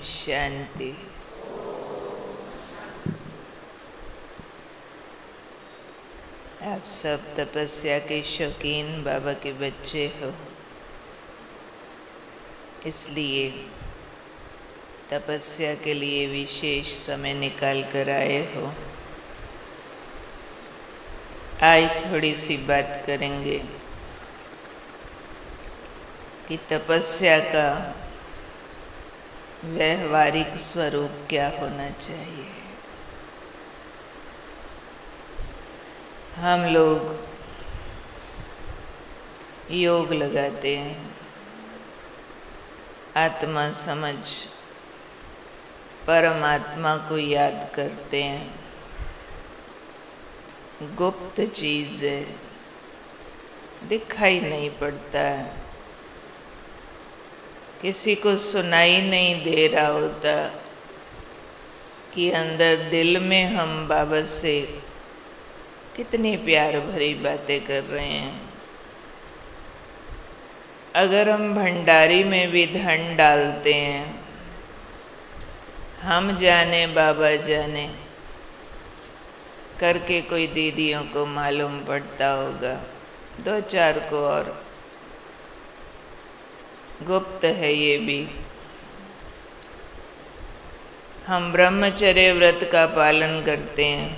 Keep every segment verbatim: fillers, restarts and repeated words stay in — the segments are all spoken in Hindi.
शांति। आप सब तपस्या के शौकीन बाबा के बच्चे हो, इसलिए तपस्या के लिए विशेष समय निकाल कर आए हो। आज थोड़ी सी बात करेंगे कि तपस्या का व्यवहारिक स्वरूप क्या होना चाहिए। हम लोग योग लगाते हैं, आत्मा समझ परमात्मा को याद करते हैं। गुप्त चीज़ है, दिखाई नहीं पड़ता है, किसी को सुनाई नहीं दे रहा होता कि अंदर दिल में हम बाबा से कितनी प्यार भरी बातें कर रहे हैं। अगर हम भंडारी में भी धन डालते हैं, हम जाने बाबा जाने करके कोई दीदियों को मालूम पड़ता होगा, दो चार को और गुप्त है ये भी। हम ब्रह्मचर्य व्रत का पालन करते हैं,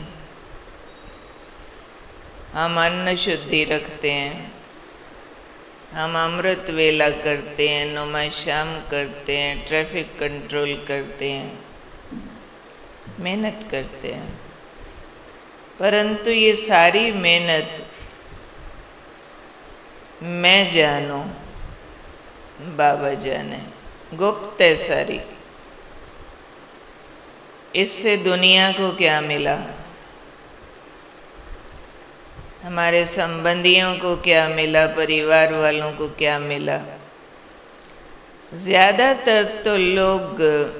हम अन्न शुद्धि रखते हैं, हम अमृत वेला करते हैं, नुमा शाम करते हैं, ट्रैफिक कंट्रोल करते हैं, मेहनत करते हैं। परंतु ये सारी मेहनत मैं जानूं बाबा जाने, गुप्त है सारी। इससे दुनिया को क्या मिला, हमारे संबंधियों को क्या मिला, परिवार वालों को क्या मिला। ज़्यादातर तो लोग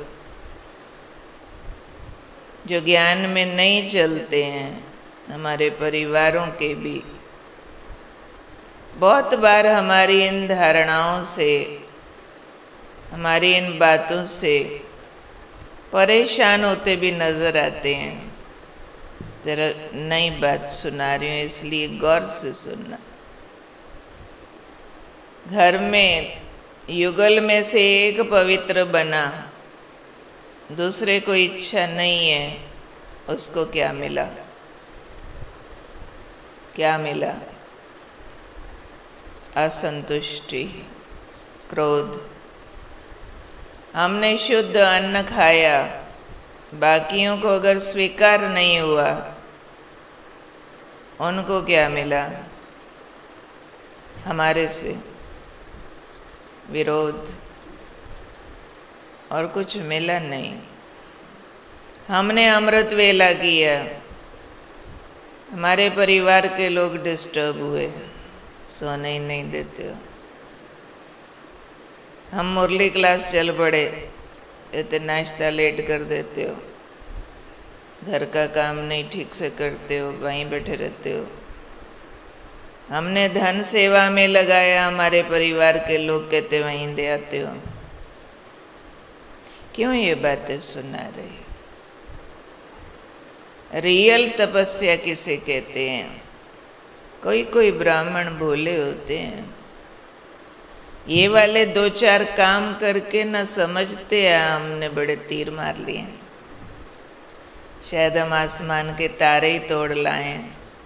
जो ज्ञान में नहीं चलते हैं, हमारे परिवारों के भी बहुत बार हमारी इन धारणाओं से, हमारी इन बातों से परेशान होते भी नज़र आते हैं। ज़रा नई बात सुना रही हूँ, इसलिए गौर से सुनना। घर में युगल में से एक पवित्र बना, दूसरे को इच्छा नहीं है, उसको क्या मिला? क्या मिला? असंतुष्टि, क्रोध। हमने शुद्ध अन्न खाया, बाकियों को अगर स्वीकार नहीं हुआ, उनको क्या मिला? हमारे से विरोध, और कुछ मिला नहीं। हमने अमृत वेला किया, हमारे परिवार के लोग डिस्टर्ब हुए, सोने ही नहीं देते हो। हम मुरली क्लास चल पड़े, इतने नाश्ता लेट कर देते हो, घर का काम नहीं ठीक से करते हो, वहीं बैठे रहते हो। हमने धन सेवा में लगाया, हमारे परिवार के लोग कहते वहीं दे आते हो। क्यों ये बातें सुना रही? रियल तपस्या किसे कहते हैं? कोई कोई ब्राह्मण भोले होते हैं, ये वाले दो चार काम करके न समझते हैं हमने बड़े तीर मार लिए हैं, शायद हम आसमान के तारे ही तोड़ लाएं।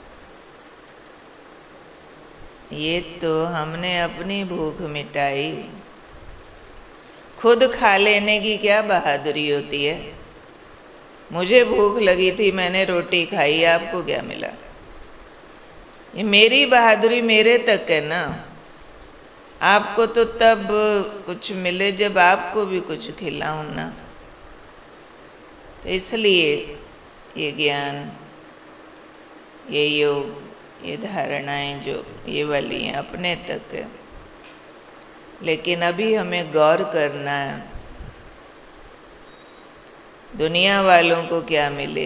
ये तो हमने अपनी भूख मिटाई। खुद खा लेने की क्या बहादुरी होती है? मुझे भूख लगी थी, मैंने रोटी खाई, आपको क्या मिला? ये मेरी बहादुरी मेरे तक है ना। आपको तो तब कुछ मिले जब आपको भी कुछ खिलाऊं ना। तो इसलिए ये ज्ञान, ये योग, ये धारणाएं जो ये वाली हैं अपने तक है। लेकिन अभी हमें गौर करना है, दुनिया वालों को क्या मिले।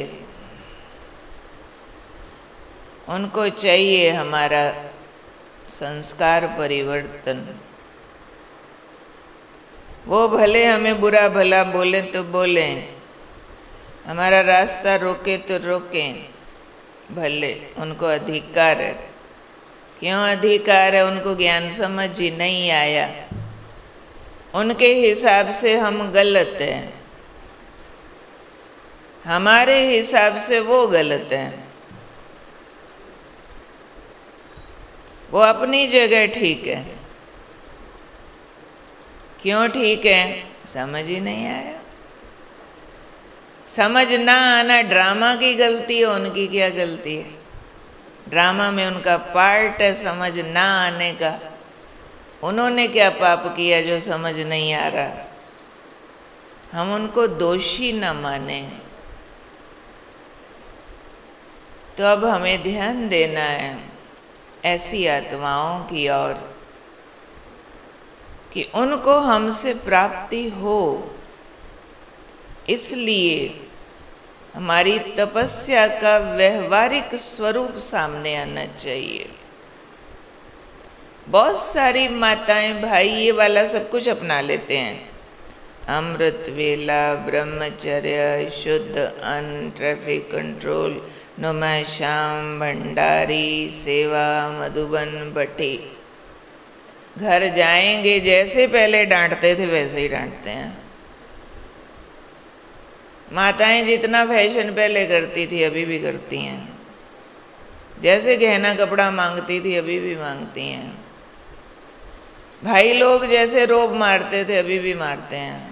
उनको चाहिए हमारा संस्कार परिवर्तन। वो भले हमें बुरा भला बोले तो बोले, हमारा रास्ता रोके तो रोकें, भले, उनको अधिकार है। क्यों अधिकार है? उनको ज्ञान समझ ही नहीं आया, उनके हिसाब से हम गलत हैं, हमारे हिसाब से वो गलत हैं। वो अपनी जगह ठीक है। क्यों ठीक है? समझ ही नहीं आया। समझ ना आना ड्रामा की गलती है, उनकी क्या गलती है? ड्रामा में उनका पार्ट है समझ ना आने का। उन्होंने क्या पाप किया जो समझ नहीं आ रहा? हम उनको दोषी न माने। तो अब हमें ध्यान देना है ऐसी आत्माओं की ओर कि उनको हमसे प्राप्ति हो, इसलिए हमारी तपस्या का व्यवहारिक स्वरूप सामने आना चाहिए। बहुत सारी माताएं भाई ये वाला सब कुछ अपना लेते हैं, अमृत वेला, ब्रह्मचर्य, शुद्ध अन्न, ट्रैफिक कंट्रोल, नुमा श्याम, भंडारी, सेवा, मधुबन, भट्टी। घर जाएंगे जैसे पहले डांटते थे वैसे ही डांटते हैं। माताएं जितना फैशन पहले करती थी अभी भी करती हैं, जैसे गहना कपड़ा मांगती थी अभी भी मांगती हैं। भाई लोग जैसे रोब मारते थे अभी भी मारते हैं।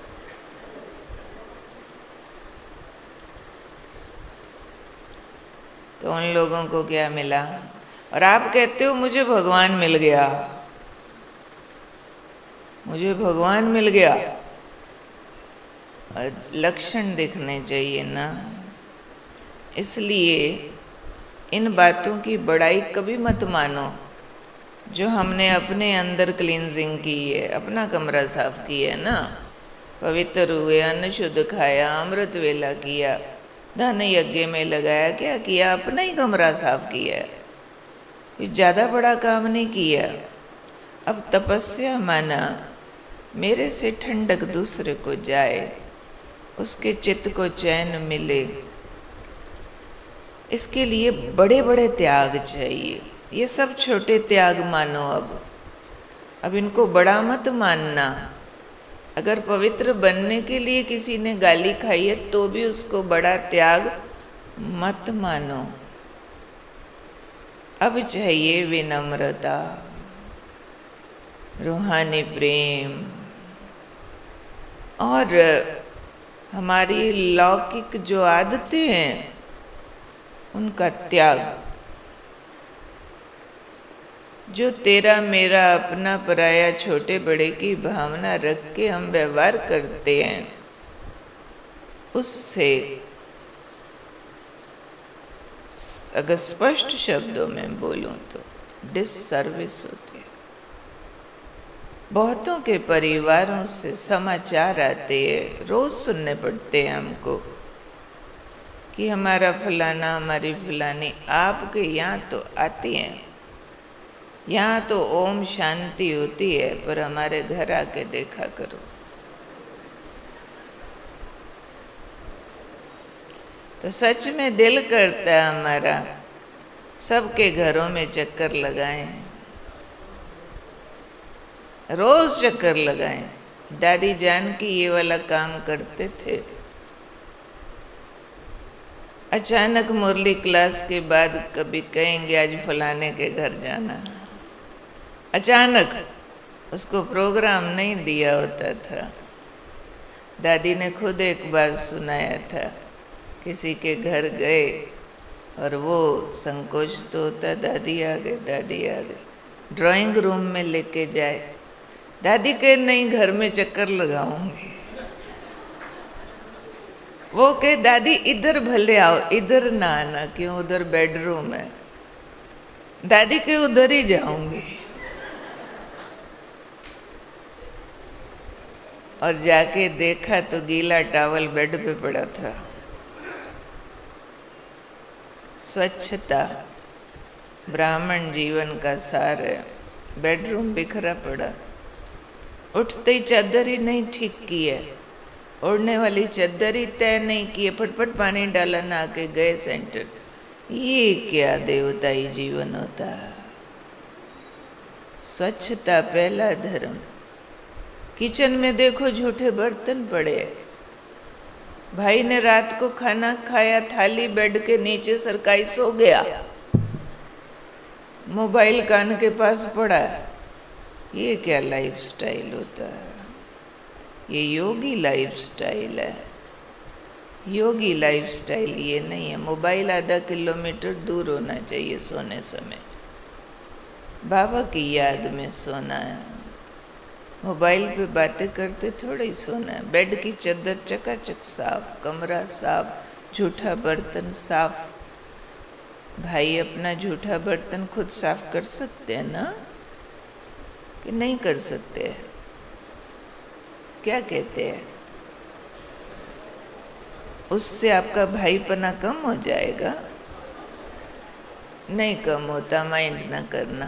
तो उन लोगों को क्या मिला? और आप कहते हो मुझे भगवान मिल गया, मुझे भगवान मिल गया। और लक्षण दिखने चाहिए ना। इसलिए इन बातों की बड़ाई कभी मत मानो जो हमने अपने अंदर क्लींजिंग की है, अपना कमरा साफ किया है ना, पवित्र हुए, अन्न शुद्ध खाया, अमृत वेला किया, धन यज्ञ में लगाया, क्या किया? अपना ही कमरा साफ किया, कुछ ज़्यादा बड़ा काम नहीं किया। अब तपस्या माना मेरे से ठंडक दूसरे को जाए, उसके चित्त को चैन मिले, इसके लिए बड़े बड़े त्याग चाहिए। ये सब छोटे त्याग मानो। अब अब इनको बड़ा मत मानना। अगर पवित्र बनने के लिए किसी ने गाली खाई है तो भी उसको बड़ा त्याग मत मानो। अब चाहिए विनम्रता, रूहानी प्रेम और हमारी लौकिक जो आदतें हैं उनका त्याग। जो तेरा मेरा अपना पराया छोटे बड़े की भावना रख के हम व्यवहार करते हैं, उससे अगर स्पष्ट शब्दों में बोलूं तो डिससर्विस होती है। बहुतों के परिवारों से समाचार आते हैं, रोज सुनने पड़ते हैं हमको कि हमारा फलाना, हमारी फलानी। आपके यहाँ तो आती हैं, यहाँ तो ओम शांति होती है, पर हमारे घर आके देखा करो। तो सच में दिल करता है हमारा सबके घरों में चक्कर लगाएं, रोज चक्कर लगाएं। दादी जानकी ये वाला काम करते थे। अचानक मुरली क्लास के बाद कभी कहेंगे आज फलाने के घर जाना, अचानक, उसको प्रोग्राम नहीं दिया होता था। दादी ने खुद एक बात सुनाया था, किसी के घर गए और वो संकोच तो होता, दादी आ गए, दादी आ गए, ड्राइंग रूम में लेके जाए, दादी के नहीं घर में चक्कर लगाऊंगी। वो कहे दादी इधर भले आओ, इधर ना आना, क्यों? उधर बेडरूम है। दादी के उधर ही जाऊंगी। और जाके देखा तो गीला टॉवल बेड पे पड़ा था। स्वच्छता ब्राह्मण जीवन का सार है। बेडरूम बिखरा पड़ा, उठते ही चादर ही नहीं ठीक की है, ओढ़ने वाली चादर ही तय नहीं की है, फटफट पानी डाला, नहा के गए सेंटर। ये क्या देवताई जीवन होता है। स्वच्छता पहला धर्म। किचन में देखो झूठे बर्तन पड़े। भाई ने रात को खाना खाया, थाली बेड के नीचे सरकाई, सो गया, मोबाइल कान के पास पड़ा। ये क्या लाइफस्टाइल होता है। ये योगी लाइफस्टाइल है। योगी लाइफस्टाइल ये नहीं है। मोबाइल आधा किलोमीटर दूर होना चाहिए सोने समय, बाबा की याद में सोना है। मोबाइल पे बातें करते थोड़ा ही सोना है। बेड की चादर चकाचक साफ, कमरा साफ, झूठा बर्तन साफ। भाई अपना झूठा बर्तन खुद साफ कर सकते हैं ना, कि नहीं कर सकते हैं? क्या कहते हैं? उससे आपका भाईपना कम हो जाएगा? नहीं कम होता, माइंड ना करना।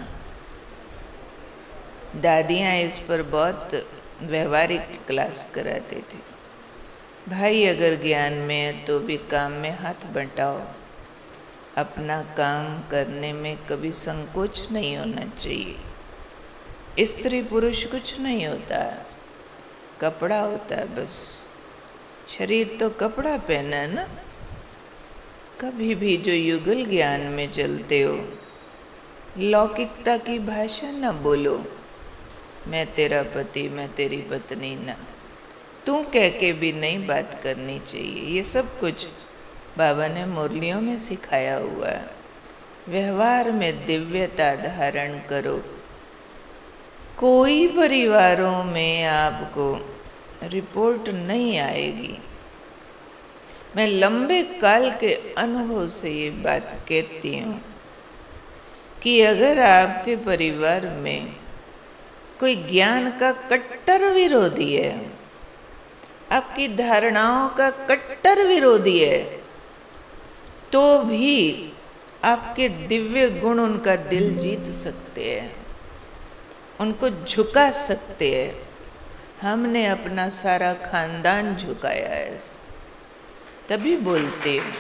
दादियाँ इस पर बहुत व्यवहारिक क्लास कराती थी। भाई अगर ज्ञान में है तो भी काम में हाथ बंटाओ। अपना काम करने में कभी संकोच नहीं होना चाहिए। स्त्री पुरुष कुछ नहीं होता, कपड़ा होता है बस। शरीर तो कपड़ा पहना है ना। कभी भी जो युगल ज्ञान में चलते हो, लौकिकता की भाषा न बोलो। मैं तेरा पति, मैं तेरी पत्नी, ना तू कह के भी नहीं बात करनी चाहिए। ये सब कुछ बाबा ने मुरलियों में सिखाया हुआ है। व्यवहार में दिव्यता धारण करो। कोई परिवारों में आपको रिपोर्ट नहीं आएगी। मैं लंबे काल के अनुभव से ये बात कहती हूँ कि अगर आपके परिवार में कोई ज्ञान का कट्टर विरोधी है, आपकी धारणाओं का कट्टर विरोधी है, तो भी आपके दिव्य गुण उनका दिल जीत सकते हैं, उनको झुका सकते हैं। हमने अपना सारा खानदान झुकाया है, तभी बोलते हैं।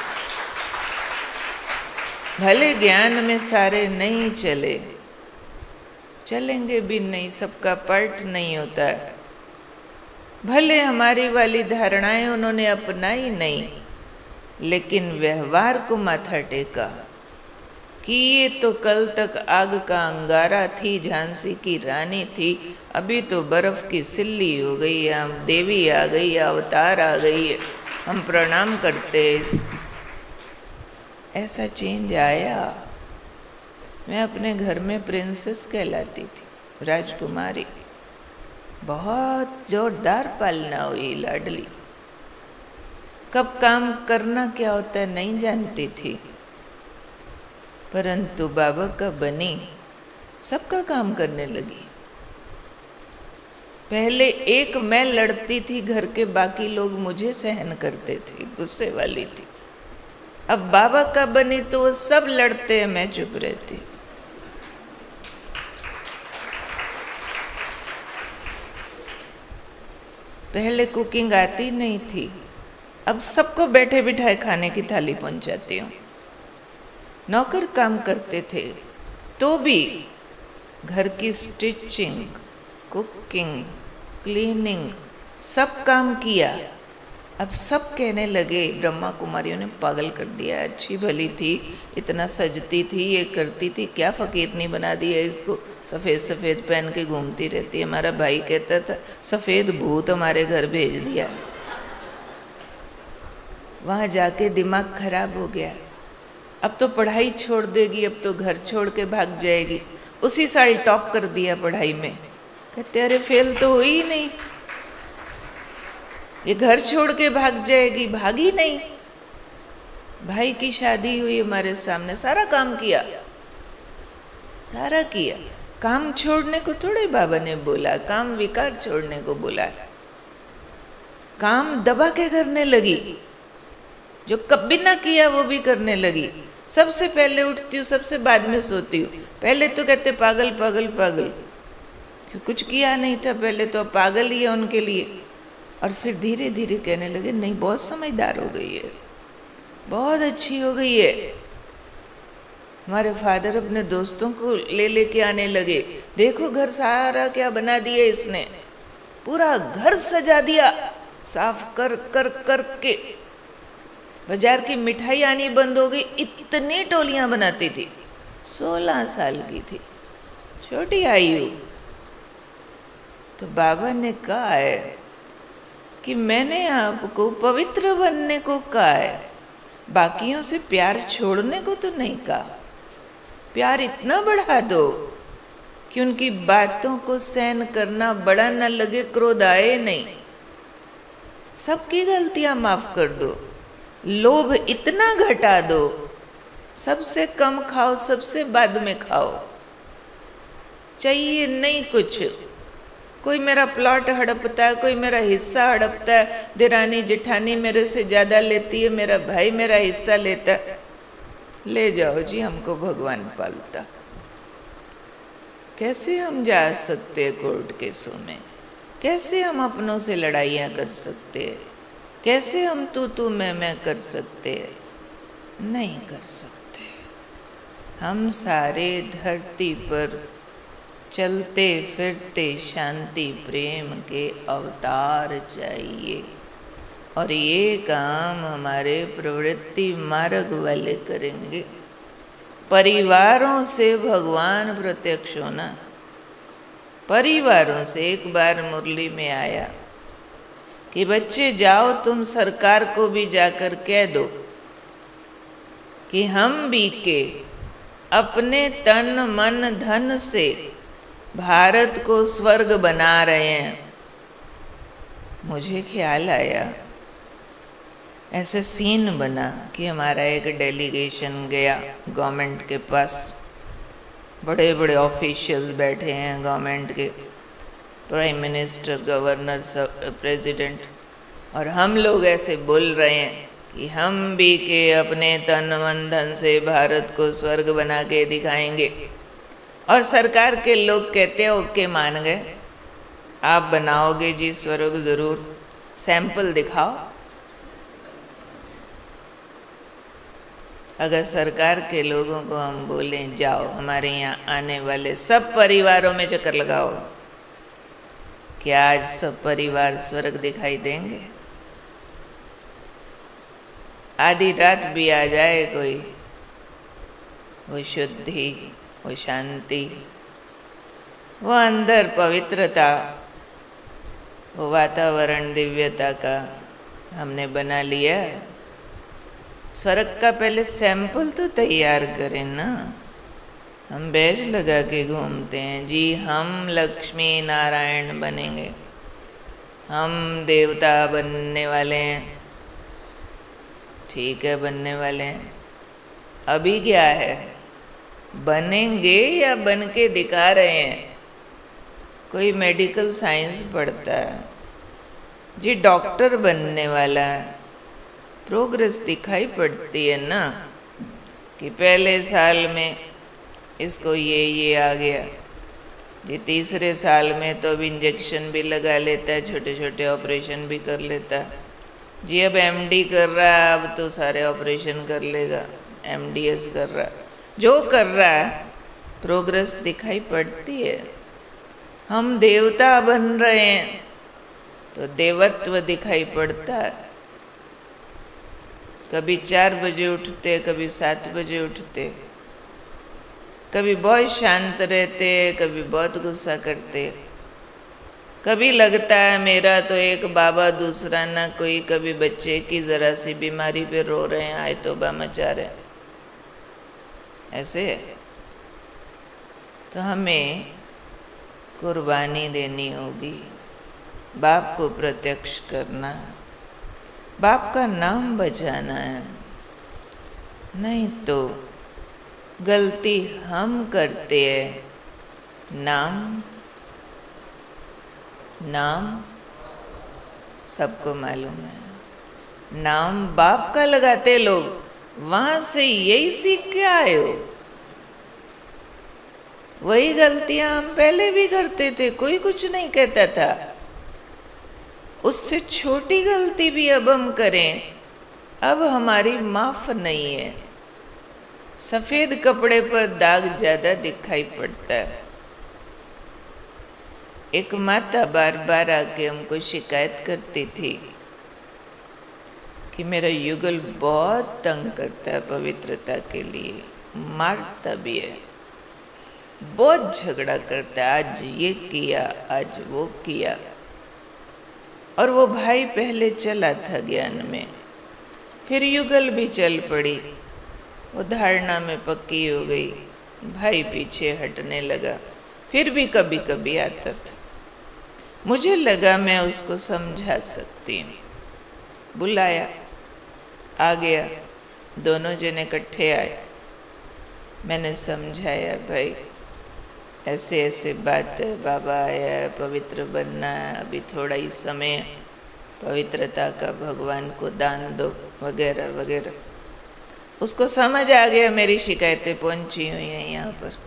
भले ज्ञान में सारे नहीं चले, चलेंगे भी नहीं, सबका पार्ट नहीं होता है। भले हमारी वाली धारणाएं उन्होंने अपनाई नहीं, लेकिन व्यवहार को माथा टेका कि ये तो कल तक आग का अंगारा थी, झांसी की रानी थी, अभी तो बर्फ की सिल्ली हो गई है, हम देवी आ गई है, अवतार आ गई है, हम प्रणाम करते हैं। ऐसा चेंज आया। मैं अपने घर में प्रिंसेस कहलाती थी, राजकुमारी। बहुत जोरदार पालना हुई, लाडली। कब काम करना क्या होता है नहीं जानती थी, परंतु बाबा का बनी, सबका काम करने लगी। पहले एक मैं लड़ती थी घर के, बाकी लोग मुझे सहन करते थे, गुस्से वाली थी। अब बाबा का बनी तो वो सब लड़ते हैं, मैं चुप रहती। पहले कुकिंग आती नहीं थी, अब सबको बैठे बिठाए खाने की थाली पहुंचाती हूँ। नौकर काम करते थे तो भी घर की स्टिचिंग, कुकिंग, क्लीनिंग सब काम किया। अब सब कहने लगे, ब्रह्मा कुमारियों ने पागल कर दिया, अच्छी भली थी, इतना सजती थी, ये करती थी, क्या फकीरनी बना दिया इसको, सफ़ेद सफ़ेद पहन के घूमती रहती है। हमारा भाई कहता था सफ़ेद भूत हमारे घर भेज दिया। वहाँ जाके दिमाग खराब हो गया। अब तो पढ़ाई छोड़ देगी, अब तो घर छोड़ के भाग जाएगी। उसी साल टॉप कर दिया पढ़ाई में। कहते अरे फेल तो हुई ही नहीं, ये घर छोड़ के भाग जाएगी, भागी नहीं। भाई की शादी हुई हमारे सामने, सारा काम किया, सारा किया। काम छोड़ने को थोड़े बाबा ने बोला, काम विकार छोड़ने को बोला। काम दबा के करने लगी, जो कभी ना किया वो भी करने लगी। सबसे पहले उठती हूँ, सबसे बाद में सोती हूँ। पहले तो कहते पागल पागल पागल, कि कुछ किया नहीं था, पहले तो पागल ही है उनके लिए। और फिर धीरे धीरे कहने लगे नहीं बहुत समझदार हो गई है, बहुत अच्छी हो गई है। हमारे फादर अपने दोस्तों को ले लेके आने लगे, देखो घर सारा क्या बना दिया इसने, पूरा घर सजा दिया साफ कर कर कर के। बाजार की मिठाई आनी बंद हो गई, इतनी टोलियां बनाती थी। सोलह साल की थी, छोटी आयु। तो बाबा ने कहा है कि मैंने आपको पवित्र बनने को कहा है, बाकियों से प्यार छोड़ने को तो नहीं कहा। प्यार इतना बढ़ा दो कि उनकी बातों को सहन करना बड़ा न लगे, क्रोध आए नहीं। सबकी गलतियां माफ कर दो, लोभ इतना घटा दो, सबसे कम खाओ, सबसे बाद में खाओ, चाहिए नहीं कुछ। कोई मेरा प्लॉट हड़पता है, कोई मेरा हिस्सा हड़पता है, देरानी जेठानी मेरे से ज़्यादा लेती है, मेरा भाई मेरा हिस्सा लेता है, ले जाओ जी, हमको भगवान पालता। कैसे हम जा सकते हैं कोर्ट केसों में? कैसे हम अपनों से लड़ाइयाँ कर सकते हैं? कैसे हम तू तू मैं मैं कर सकते हैं? नहीं कर सकते। हम सारे धरती पर चलते फिरते शांति प्रेम के अवतार चाहिए, और ये काम हमारे प्रवृत्ति मार्ग वाले करेंगे। परिवारों से भगवान प्रत्यक्ष होना, परिवारों से। एक बार मुरली में आया कि बच्चे जाओ तुम सरकार को भी जाकर कह दो कि हम भी के अपने तन मन धन से भारत को स्वर्ग बना रहे हैं। मुझे ख्याल आया, ऐसे सीन बना कि हमारा एक डेलीगेशन गया गवर्नमेंट के पास, बड़े बड़े ऑफिशियल्स बैठे हैं गवर्नमेंट के, प्राइम मिनिस्टर, गवर्नर, प्रेसिडेंट, और हम लोग ऐसे बोल रहे हैं कि हम भी के अपने तन मन धन से भारत को स्वर्ग बना के दिखाएंगे। और सरकार के लोग कहते हैं ओके मान गए, आप बनाओगे जी स्वर्ग ज़रूर, सैंपल दिखाओ। अगर सरकार के लोगों को हम बोलें जाओ हमारे यहाँ आने वाले सब परिवारों में चक्कर लगाओ, क्या आज सब परिवार स्वर्ग दिखाई देंगे? आधी रात भी आ जाए कोई, वो शुद्धि, वो शांति, वो अंदर पवित्रता, वो वातावरण दिव्यता का हमने बना लिया। स्वर्ग का पहले सैंपल तो तैयार करें ना। हम बैज लगा के घूमते हैं जी, हम लक्ष्मी नारायण बनेंगे, हम देवता बनने वाले हैं। ठीक है, बनने वाले हैं। अभी क्या है, बनेंगे या बन के दिखा रहे हैं? कोई मेडिकल साइंस पढ़ता है जी, डॉक्टर बनने वाला है, प्रोग्रेस दिखाई पड़ती है ना, कि पहले साल में इसको ये ये आ गया जी, तीसरे साल में तो अब इंजेक्शन भी लगा लेता है, छोटे छोटे ऑपरेशन भी कर लेता है जी। अब एमडी कर रहा है, अब तो सारे ऑपरेशन कर लेगा, एमडीएस कर रहा है, जो कर रहा है प्रोग्रेस दिखाई पड़ती है। हम देवता बन रहे हैं तो देवत्व दिखाई पड़ता है। कभी चार बजे उठते, कभी सात बजे उठते, कभी बहुत शांत रहते, कभी बहुत गुस्सा करते, कभी लगता है मेरा तो एक बाबा दूसरा ना कोई, कभी बच्चे की ज़रा सी बीमारी पे रो रहे हैं, आए तौबा मचा रहे हैं। ऐसे तो हमें कुर्बानी देनी होगी, बाप को प्रत्यक्ष करना, बाप का नाम बचाना है। नहीं तो गलती हम करते हैं, नाम नाम सबको मालूम है, नाम बाप का लगाते लोग, वहाँ से यही सीख के आए हो। वही गलतियां हम पहले भी करते थे, कोई कुछ नहीं कहता था। उससे छोटी गलती भी अब हम करें, अब हमारी माफ नहीं है। सफेद कपड़े पर दाग ज्यादा दिखाई पड़ता है। एक माता बार बार आके हमको शिकायत करती थी कि मेरा युगल बहुत तंग करता है पवित्रता के लिए, मारता भी है, बहुत झगड़ा करता है, आज ये किया आज वो किया। और वो भाई पहले चला था ज्ञान में, फिर युगल भी चल पड़ी, वो धारणा में पक्की हो गई, भाई पीछे हटने लगा, फिर भी कभी कभी आता था। मुझे लगा मैं उसको समझा सकती हूँ, बुलाया, आ गया, दोनों जने इकट्ठे आए। मैंने समझाया, भाई ऐसे ऐसे बात है, बाबा आया है, पवित्र बनना है, अभी थोड़ा ही समय, पवित्रता का भगवान को दान दो, वगैरह वगैरह। उसको समझ आ गया मेरी शिकायतें पहुंची हुई हैं यहाँ पर।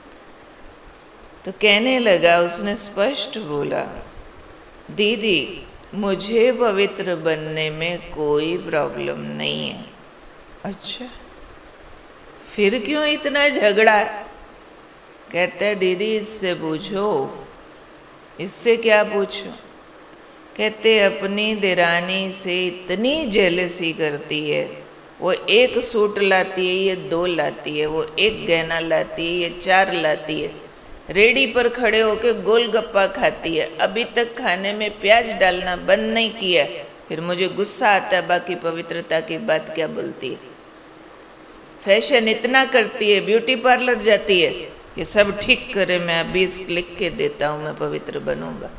तो कहने लगा, उसने स्पष्ट बोला, दीदी मुझे पवित्र बनने में कोई प्रॉब्लम नहीं है। अच्छा, फिर क्यों इतना झगड़ा? कहता है, दीदी इससे पूछो। इससे क्या पूछो? कहते अपनी देरानी से इतनी जेलसी करती है, वो एक सूट लाती है, ये दो लाती है, वो एक गहना लाती है, ये चार लाती है, रेडी पर खड़े होके गोलगप्पा खाती है, अभी तक खाने में प्याज डालना बंद नहीं किया, फिर मुझे गुस्सा आता है, बाकी पवित्रता की बात क्या बोलती है। फैशन इतना करती है, ब्यूटी पार्लर जाती है, ये सब ठीक करे, मैं अभी लिख के देता हूँ, मैं पवित्र बनूंगा।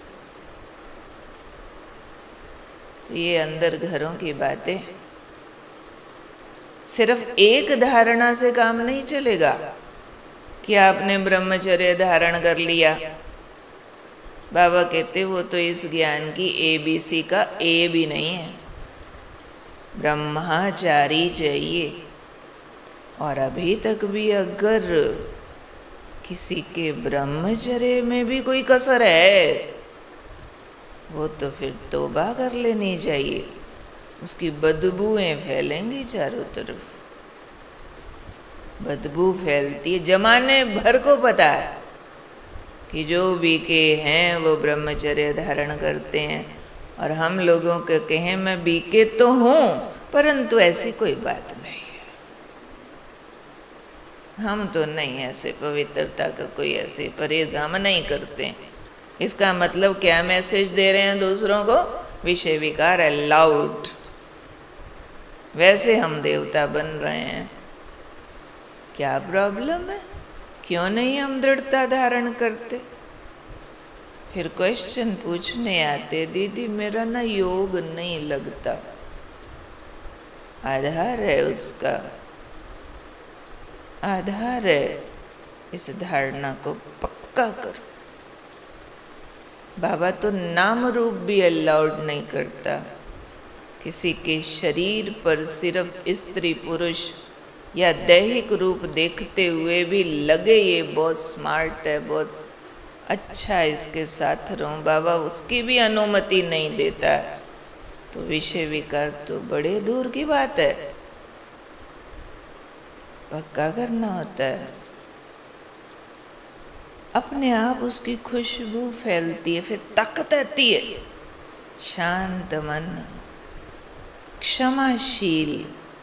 तो ये अंदर घरों की बातें। सिर्फ एक धारणा से काम नहीं चलेगा कि आपने ब्रह्मचर्य धारण कर लिया। बाबा कहते वो तो इस ज्ञान की ए बी सी का ए भी नहीं है, ब्रह्मचारी चाहिए। और अभी तक भी अगर किसी के ब्रह्मचर्य में भी कोई कसर है, वो तो फिर तौबा कर लेनी चाहिए, उसकी बदबूएं फैलेंगी चारों तरफ, बदबू फैलती है। जमाने भर को पता है कि जो बीके हैं वो ब्रह्मचर्य धारण करते हैं, और हम लोगों के कहें मैं बीके तो हूँ, परंतु ऐसी कोई बात नहीं है, हम तो नहीं ऐसे, पवित्रता का कोई ऐसे परहेज हम नहीं करते। इसका मतलब क्या मैसेज दे रहे हैं दूसरों को? विषय विकार अलाउड, वैसे हम देवता बन रहे हैं। क्या प्रॉब्लम है? क्यों नहीं हम दृढ़ता धारण करते? फिर क्वेश्चन पूछने आते, दीदी मेरा ना योग नहीं लगता। आधार है उसका, आधार है, इस धारणा को पक्का करो। बाबा तो नाम रूप भी अलाउड नहीं करता। किसी के शरीर पर सिर्फ स्त्री पुरुष या दैहिक रूप देखते हुए भी लगे ये बहुत स्मार्ट है, बहुत अच्छा है, इसके साथ रहूं, बाबा उसकी भी अनुमति नहीं देता, तो विषय विकार तो बड़े दूर की बात है, पक्का करना होता है। अपने आप उसकी खुशबू फैलती है, फिर ताकत आती है। शांत मन, क्षमाशील,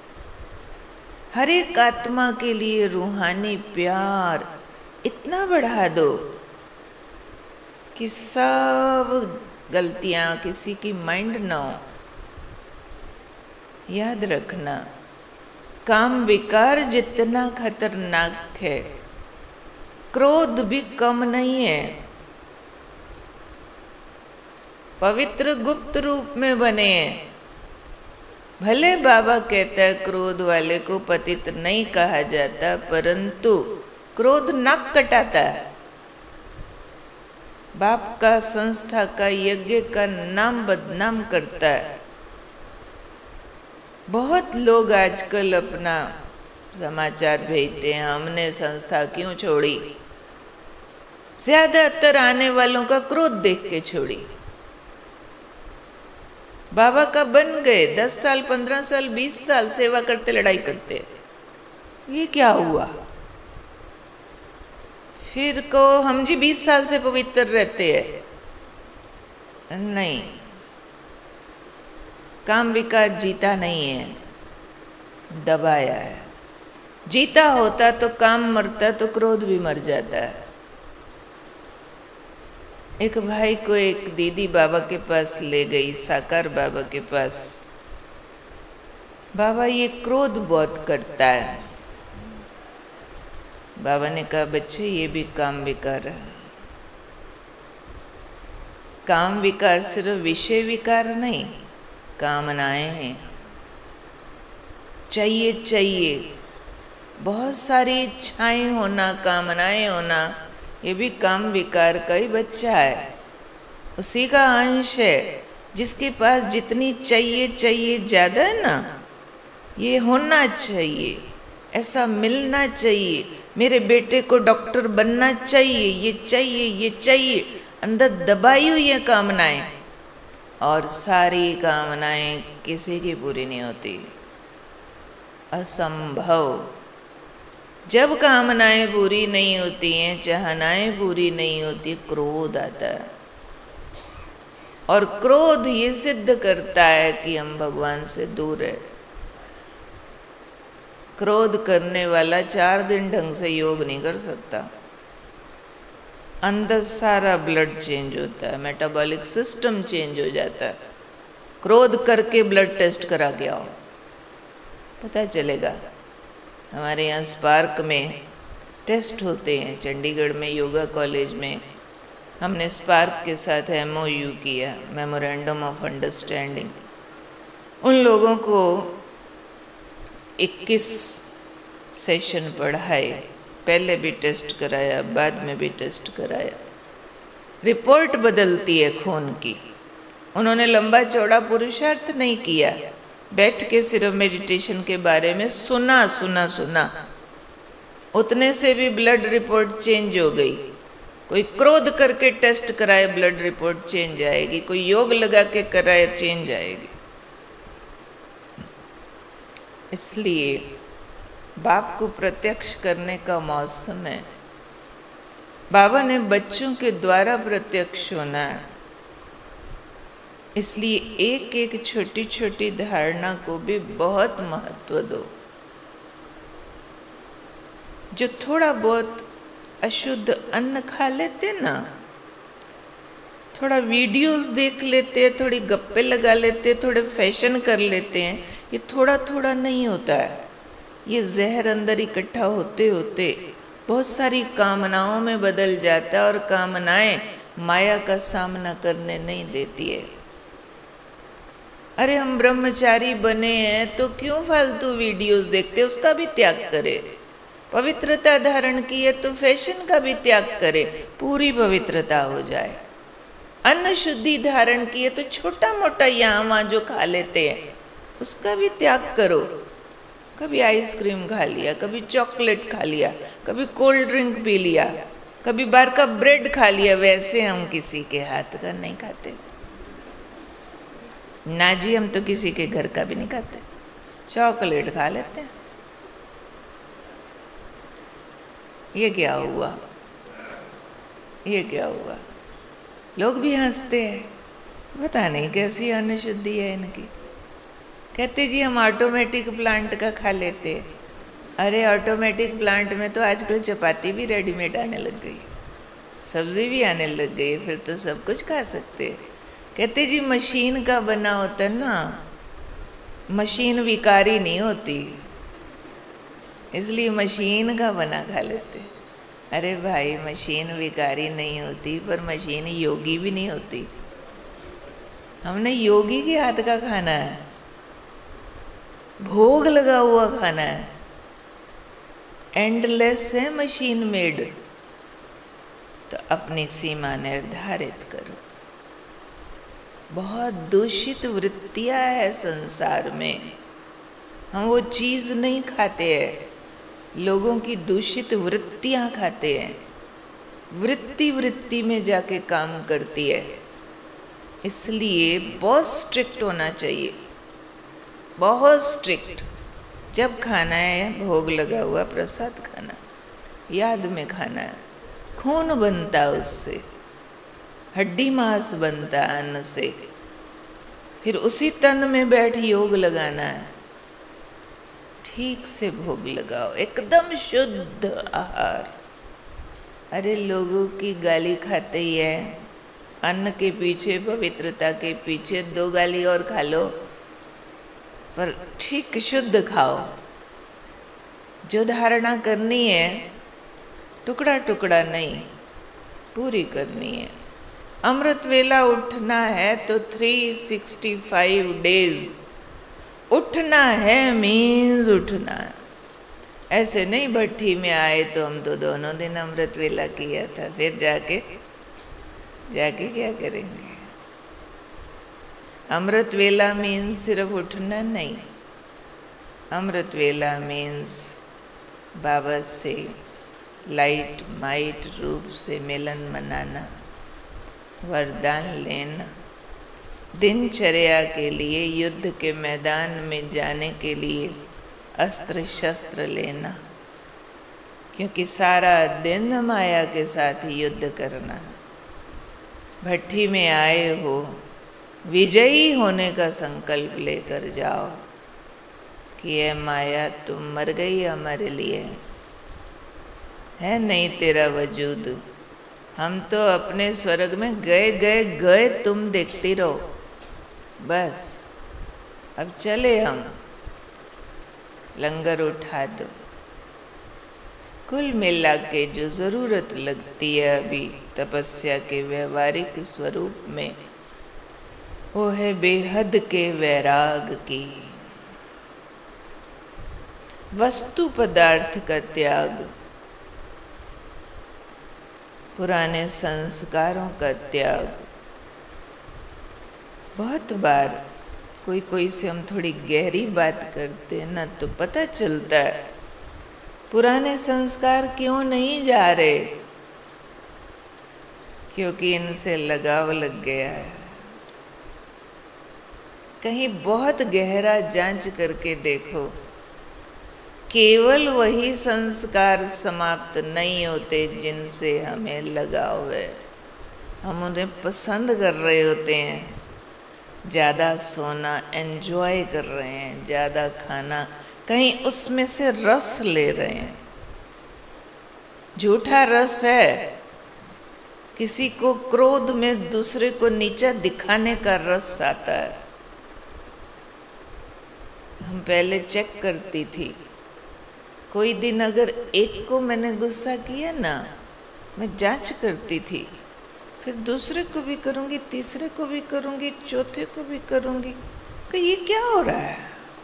हर एक आत्मा के लिए रूहानी प्यार इतना बढ़ा दो कि सब गलतियां किसी की माइंड ना हो। याद रखना, काम विकार जितना खतरनाक है, क्रोध भी कम नहीं है। पवित्र गुप्त रूप में बने हैं। भले बाबा कहता है क्रोध वाले को पतित नहीं कहा जाता, परंतु क्रोध नाक कटाता है, बाप का, संस्था का, यज्ञ का नाम बदनाम करता है। बहुत लोग आजकल अपना समाचार भेजते हैं, हमने संस्था क्यों छोड़ी, ज्यादातर आने वालों का क्रोध देख के छोड़ी। बाबा का बन गए, दस साल पंद्रह साल बीस साल सेवा करते लड़ाई करते, ये क्या हुआ? फिर को हम जी बीस साल से पवित्र रहते हैं। नहीं, काम विकार जीता नहीं है, दबाया है। जीता होता तो काम मरता तो क्रोध भी मर जाता है। एक भाई को एक दीदी बाबा के पास ले गई, साकार बाबा के पास। बाबा ये क्रोध बहुत करता है। बाबा ने कहा बच्चे ये भी काम विकार है। काम विकार सिर्फ विषय विकार नहीं, कामनाएं हैं, चाहिए चाहिए, बहुत सारी इच्छाएं होना, कामनाएं होना, ये भी काम विकार का ही बच्चा है, उसी का अंश है। जिसके पास जितनी चाहिए चाहिए ज़्यादा है ना, ये होना चाहिए, ऐसा मिलना चाहिए, मेरे बेटे को डॉक्टर बनना चाहिए, ये चाहिए ये चाहिए, अंदर दबाई हुई है कामनाएं, और सारी कामनाएं किसी की पूरी नहीं होती, असंभव। जब कामनाएं पूरी नहीं होती हैं, चाहनाएं पूरी नहीं होती, क्रोध आता है। और क्रोध ये सिद्ध करता है कि हम भगवान से दूर है। क्रोध करने वाला चार दिन ढंग से योग नहीं कर सकता। अंदर सारा ब्लड चेंज होता है, मेटाबॉलिक सिस्टम चेंज हो जाता है। क्रोध करके ब्लड टेस्ट करा के आओ, पता चलेगा। हमारे यहाँ स्पार्क में टेस्ट होते हैं, चंडीगढ़ में योगा कॉलेज में हमने स्पार्क के साथ एम ओ यू किया, मेमोरेंडम ऑफ अंडरस्टैंडिंग। उन लोगों को इक्कीस सेशन पढ़ाए, पहले भी टेस्ट कराया, बाद में भी टेस्ट कराया। रिपोर्ट बदलती है खून की। उन्होंने लंबा चौड़ा पुरुषार्थ नहीं किया, बैठ के सिर्फ मेडिटेशन के बारे में सुना सुना सुना, उतने से भी ब्लड रिपोर्ट चेंज हो गई। कोई क्रोध करके टेस्ट कराए ब्लड रिपोर्ट चेंज आएगी, कोई योग लगा के कराए चेंज आएगी। इसलिए बाप को प्रत्यक्ष करने का मौसम है। बाबा ने बच्चों के द्वारा प्रत्यक्ष होना है, इसलिए एक एक छोटी छोटी धारणा को भी बहुत महत्व दो। जो थोड़ा बहुत अशुद्ध अन्न खा लेते ना, थोड़ा वीडियोस देख लेते हैं, थोड़ी गप्पे लगा लेते हैं, थोड़े फैशन कर लेते हैं, ये थोड़ा थोड़ा नहीं होता है। ये जहर अंदर इकट्ठा होते होते बहुत सारी कामनाओं में बदल जाता है, और कामनाएं माया का सामना करने नहीं देती है। अरे हम ब्रह्मचारी बने हैं तो क्यों फालतू वीडियोस देखते, उसका भी त्याग करे। पवित्रता धारण की है तो फैशन का भी त्याग करे, पूरी पवित्रता हो जाए। अन्न शुद्धि धारण की है तो छोटा मोटा यहाँ वहाँ जो खा लेते हैं उसका भी त्याग करो। कभी आइसक्रीम खा लिया, कभी चॉकलेट खा लिया, कभी कोल्ड ड्रिंक पी लिया, कभी बाहर का ब्रेड खा लिया, वैसे हम किसी के हाथ का नहीं खाते ना जी, हम तो किसी के घर का भी नहीं खाते, चॉकलेट खा लेते हैं। ये क्या हुआ, ये क्या हुआ? लोग भी हंसते हैं, पता नहीं कैसी अन्न शुद्धि है इनकी। कहते जी हम ऑटोमेटिक प्लांट का खा लेते हैं। अरे ऑटोमेटिक प्लांट में तो आजकल चपाती भी रेडीमेड आने लग गई, सब्जी भी आने लग गई, फिर तो सब कुछ खा सकते हैं। कहते जी मशीन का बना होता है ना, मशीन विकारी नहीं होती, इसलिए मशीन का बना खा लेते। अरे भाई मशीन विकारी नहीं होती, पर मशीन योगी भी नहीं होती। हमने योगी के हाथ का खाना है, भोग लगा हुआ खाना है, एंडलेस है मशीन मेड। तो अपनी सीमा निर्धारित करो। बहुत दूषित वृत्तियां है संसार में, हम वो चीज़ नहीं खाते हैं, लोगों की दूषित वृत्तियां खाते हैं। वृत्ति वृत्ति में जाके काम करती है। इसलिए बहुत स्ट्रिक्ट होना चाहिए, बहुत स्ट्रिक्ट। जब खाना है भोग लगा हुआ प्रसाद खाना, याद में खाना है। खून बनता उससे, हड्डी मांस बनता अन्न से, फिर उसी तन में बैठ योग लगाना है। ठीक से भोग लगाओ, एकदम शुद्ध आहार। अरे लोगों की गाली खाते ही है, अन्न के पीछे, पवित्रता के पीछे दो गाली और खा लो, पर ठीक शुद्ध खाओ। जो धारणा करनी है टुकड़ा टुकड़ा नहीं, पूरी करनी है। अमृत वेला उठना है तो थ्री सिक्सटी फाइव डेज उठना है, मीन्स उठना है। ऐसे नहीं भट्ठी में आए तो हम तो दोनों दिन अमृत वेला किया था, फिर जाके जाके क्या करेंगे। अमृत वेला मीन्स सिर्फ उठना नहीं, अमृत वेला मीन्स बाबा से लाइट माइट रूप से मिलन मनाना, वरदान लेना, दिनचर्या के लिए, युद्ध के मैदान में जाने के लिए अस्त्र शस्त्र लेना, क्योंकि सारा दिन माया के साथ युद्ध करना। भट्ठी में आए हो, विजयी होने का संकल्प लेकर जाओ कि ये माया तुम मर गई हमारे लिए, है नहीं तेरा वजूद। हम तो अपने स्वर्ग में गए गए गए, तुम देखती रहो बस। अब चले हम, लंगर उठा दो। कुल मिला के जो ज़रूरत लगती है अभी तपस्या के व्यवहारिक स्वरूप में, वो है बेहद के वैराग की, वस्तु पदार्थ का त्याग, पुराने संस्कारों का त्याग। बहुत बार कोई कोई से हम थोड़ी गहरी बात करते हैं ना, तो पता चलता है पुराने संस्कार क्यों नहीं जा रहे, क्योंकि इनसे लगाव लग गया है। कहीं बहुत गहरा जांच करके देखो, केवल वही संस्कार समाप्त नहीं होते जिनसे हमें लगाव है। हम उन्हें पसंद कर रहे होते हैं, ज़्यादा सोना एंजॉय कर रहे हैं, ज़्यादा खाना, कहीं उसमें से रस ले रहे हैं। झूठा रस है, किसी को क्रोध में दूसरे को नीचा दिखाने का रस आता है। हम पहले चेक करती थी, कोई दिन अगर एक को मैंने गुस्सा किया ना, मैं जांच करती थी, फिर दूसरे को भी करूंगी, तीसरे को भी करूंगी, चौथे को भी करूंगी कि ये क्या हो रहा है।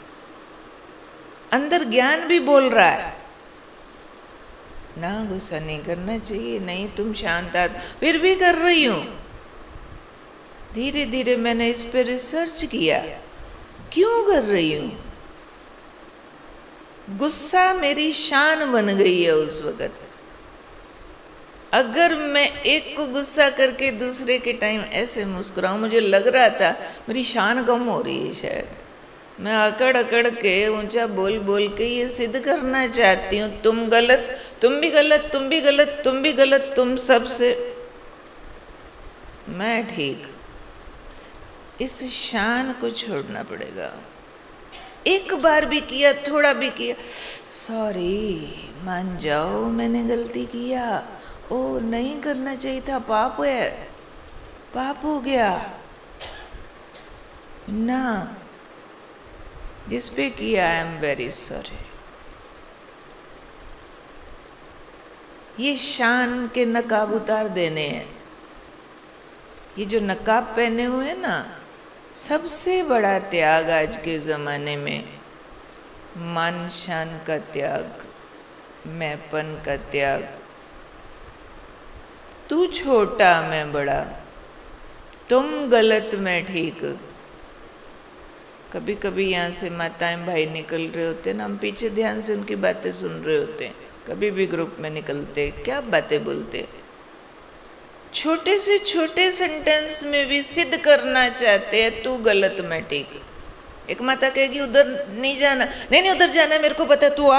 अंदर ज्ञान भी बोल रहा है ना, गुस्सा नहीं करना चाहिए, नहीं तुम शांत आ, फिर भी कर रही हूं। धीरे धीरे मैंने इस पे रिसर्च किया, क्यों कर रही हूं। गुस्सा मेरी शान बन गई है उस वक़्त। अगर मैं एक को गुस्सा करके दूसरे के टाइम ऐसे मुस्कुराऊं, मुझे लग रहा था मेरी शान कम हो रही है शायद, मैं अकड़ अकड़ के ऊंचा बोल बोल के ये सिद्ध करना चाहती हूँ तुम गलत, तुम भी गलत, तुम भी गलत, तुम भी गलत, तुम सबसे मैं ठीक। इस शान को छोड़ना पड़ेगा। एक बार भी किया, थोड़ा भी किया, सॉरी मान जाओ मैंने गलती किया, ओ नहीं करना चाहिए था, पाप है, पाप हो गया ना, जिस पे किया आई एम वेरी सॉरी। ये शान के नकाब उतार देने हैं। ये जो नकाब पहने हुए हैं ना, सबसे बड़ा त्याग आज के ज़माने में मान शान का त्याग, मैंपन का त्याग। तू छोटा मैं बड़ा, तुम गलत मैं ठीक। कभी कभी यहाँ से माताएं भाई निकल रहे होते हैं ना, हम पीछे ध्यान से उनकी बातें सुन रहे होते हैं। कभी भी ग्रुप में निकलते क्या बातें बोलते, छोटे से छोटे सेंटेंस में भी सिद्ध करना चाहते हैं तू गलत मैं ठीक। एक माता कहेगी उधर नहीं जाना, नहीं नहीं उधर जाना है मेरे को पता, तू आ।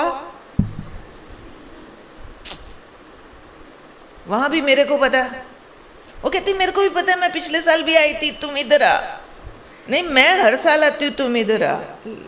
वहां भी मेरे को पता, वो कहती मेरे को भी पता है, मैं पिछले साल भी आई थी, तुम इधर आ। नहीं मैं हर साल आती हूँ, तुम इधर आ।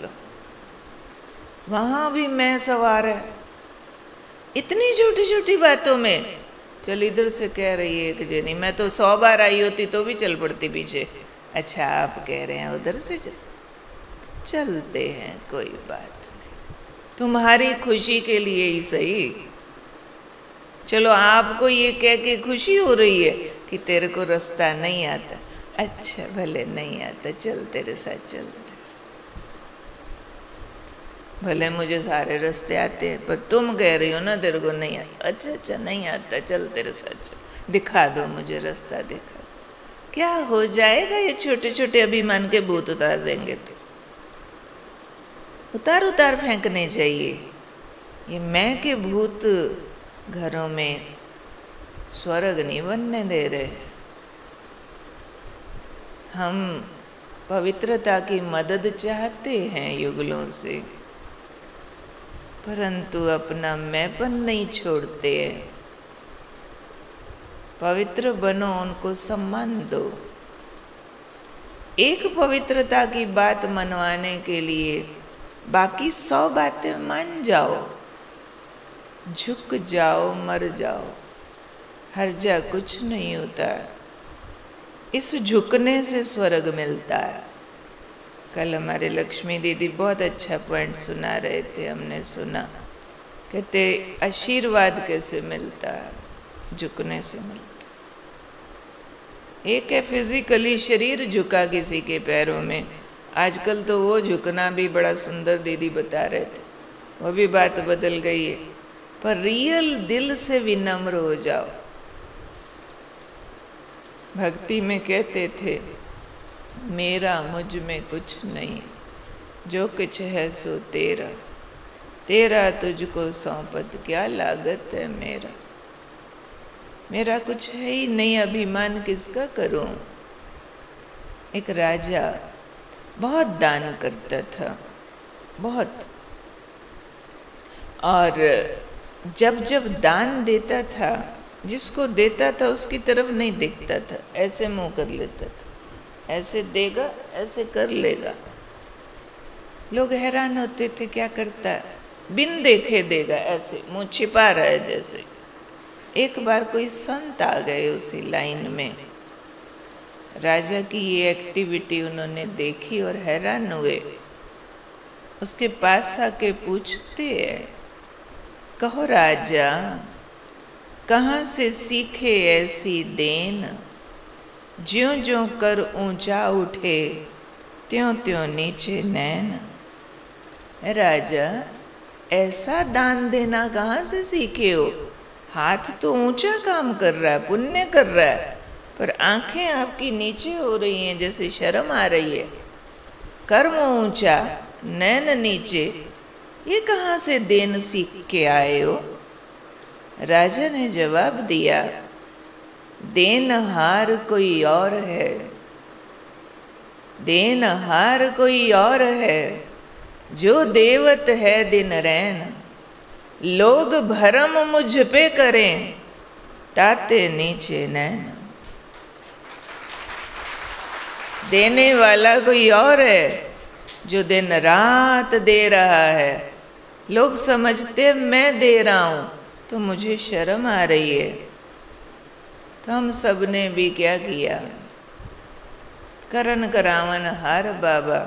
वहां भी मैं सवार है। इतनी छोटी छोटी बातों में। चल इधर से कह रही है एक जनी, मैं तो सौ बार आई होती तो भी चल पड़ती पीछे। अच्छा आप कह रहे हैं उधर से चल, चलते हैं कोई बात नहीं, तुम्हारी खुशी के लिए ही सही। चलो आपको ये कह के खुशी हो रही है कि तेरे को रास्ता नहीं आता, अच्छा भले नहीं आता, चल तेरे साथ चलते। भले मुझे सारे रास्ते आते हैं पर तुम कह रही हो ना तेरे को नहीं आता, अच्छा अच्छा नहीं आता, चल तेरे साथ चल, दिखा दो मुझे रास्ता, दिखा। क्या हो जाएगा, ये छोटे छोटे अभिमान के भूत उतार देंगे तो। उतार उतार फेंकने चाहिए। ये मैं के भूत घरों में स्वर्ग नहीं बनने दे रहे। हम पवित्रता की मदद चाहते हैं युगलों से, परंतु अपना मैंपन नहीं छोड़ते हैं। पवित्र बनो, उनको सम्मान दो। एक पवित्रता की बात मनवाने के लिए बाकी सौ बातें मान जाओ, झुक जाओ, मर जाओ, हर्जा कुछ नहीं होता। इस झुकने से स्वर्ग मिलता है। कल हमारे लक्ष्मी दीदी बहुत अच्छा पॉइंट सुना रहे थे, हमने सुना, कहते आशीर्वाद कैसे मिलता है, झुकने से मिलता। एक है फिजिकली शरीर झुका किसी के पैरों में, आजकल तो वो झुकना भी बड़ा सुंदर दीदी बता रहे थे, वो भी बात बदल गई है। पर रियल दिल से विनम्र हो जाओ। भक्ति में कहते थे मेरा मुझ में कुछ नहीं, जो कुछ है सो तेरा, तेरा तुझको सौंपत क्या लागत है मेरा। मेरा कुछ है ही नहीं, अभिमान किसका करूं। एक राजा बहुत दान करता था, बहुत, और जब जब दान देता था जिसको देता था उसकी तरफ नहीं देखता था, ऐसे मुंह कर लेता था, ऐसे देगा ऐसे कर लेगा। लोग हैरान होते थे क्या करता है, बिन देखे देगा, ऐसे मुंह छिपा रहा है जैसे। एक बार कोई संत आ गए उसी लाइन में, राजा की ये एक्टिविटी उन्होंने देखी और हैरान हुए। उसके पास आके पूछते हैं, कहो राजा कहाँ से सीखे ऐसी देन, ज्यों ज्यों कर ऊंचा उठे त्यों त्यों नीचे नैन। राजा ऐसा दान देना कहाँ से सीखे हो, हाथ तो ऊंचा काम कर रहा है, पुण्य कर रहा है, पर आंखें आपकी नीचे हो रही हैं, जैसे शर्म आ रही है। कर्म ऊंचा नैन नीचे, ये कहाँ से देन सीख के आए हो। राजा ने जवाब दिया, देनहार कोई और है, देनहार कोई और है, जो देवत है दिन रैन। लोग भरम मुझ पे करें, ताते नीचे नैन। देने वाला कोई और है जो दिन रात दे रहा है। लोग समझते मैं दे रहा हूँ तो मुझे शर्म आ रही है। तो हम सब ने भी क्या किया, करन करावन हार बाबा।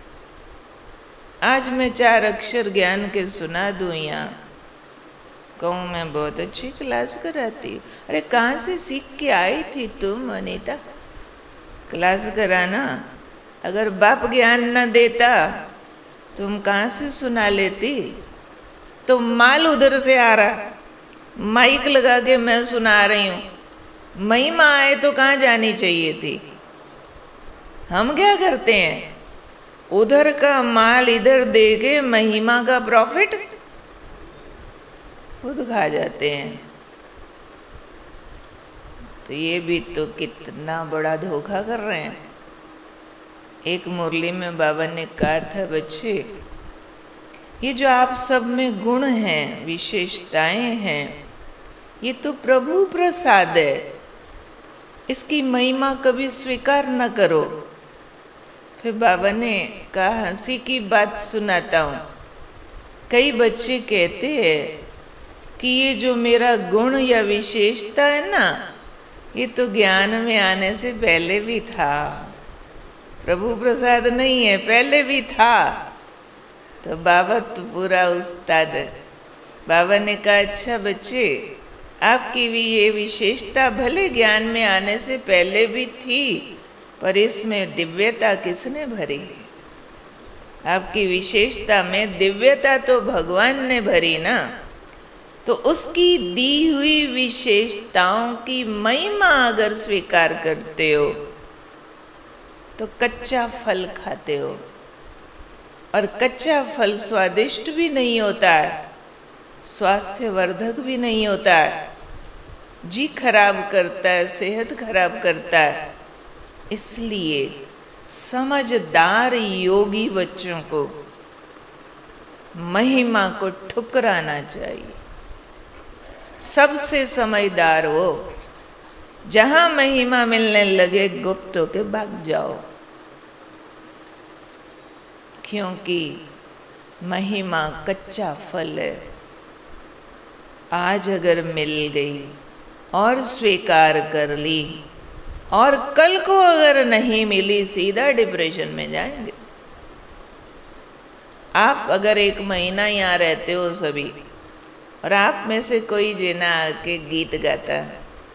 आज मैं चार अक्षर ज्ञान के सुना दूँ यहाँ, कहूँ मैं बहुत अच्छी क्लास कराती। अरे कहाँ से सीख के आई थी तुम अनीता क्लास कराना। अगर बाप ज्ञान न देता तुम कहाँ से सुना लेती। तो माल उधर से आ रहा, माइक लगा के मैं सुना रही हूँ, महिमा आए तो कहाँ जानी चाहिए थी। हम क्या करते हैं, उधर का माल इधर दे के महिमा का प्रॉफिट खुद खा जाते हैं। तो ये भी तो कितना बड़ा धोखा कर रहे हैं। एक मुरली में बाबा ने कहा था, बच्चे ये जो आप सब में गुण हैं, विशेषताएं हैं, ये तो प्रभु प्रसाद है, इसकी महिमा कभी स्वीकार न करो। फिर बाबा ने कहा, हंसी की बात सुनाता हूँ। कई बच्चे कहते हैं कि ये जो मेरा गुण या विशेषता है ना, ये तो ज्ञान में आने से पहले भी था, प्रभु प्रसाद नहीं है, पहले भी था। तो बाबा तो पूरा उस्ताद है। बाबा ने कहा, अच्छा बच्चे, आपकी भी ये विशेषता भले ज्ञान में आने से पहले भी थी, पर इसमें दिव्यता किसने भरी है? आपकी विशेषता में दिव्यता तो भगवान ने भरी ना। तो उसकी दी हुई विशेषताओं की महिमा अगर स्वीकार करते हो तो कच्चा फल खाते हो, और कच्चा फल स्वादिष्ट भी नहीं होता है, स्वास्थ्यवर्धक भी नहीं होता है, जी खराब करता है, सेहत खराब करता है। इसलिए समझदार योगी बच्चों को महिमा को ठुकराना चाहिए। सबसे समझदार हो, जहां महिमा मिलने लगे गुप्त होके भाग जाओ, क्योंकि महिमा कच्चा फल है। आज अगर मिल गई और स्वीकार कर ली, और कल को अगर नहीं मिली, सीधा डिप्रेशन में जाएंगे। आप अगर एक महीना यहाँ रहते हो सभी, और आप में से कोई जेना आके गीत गाता है,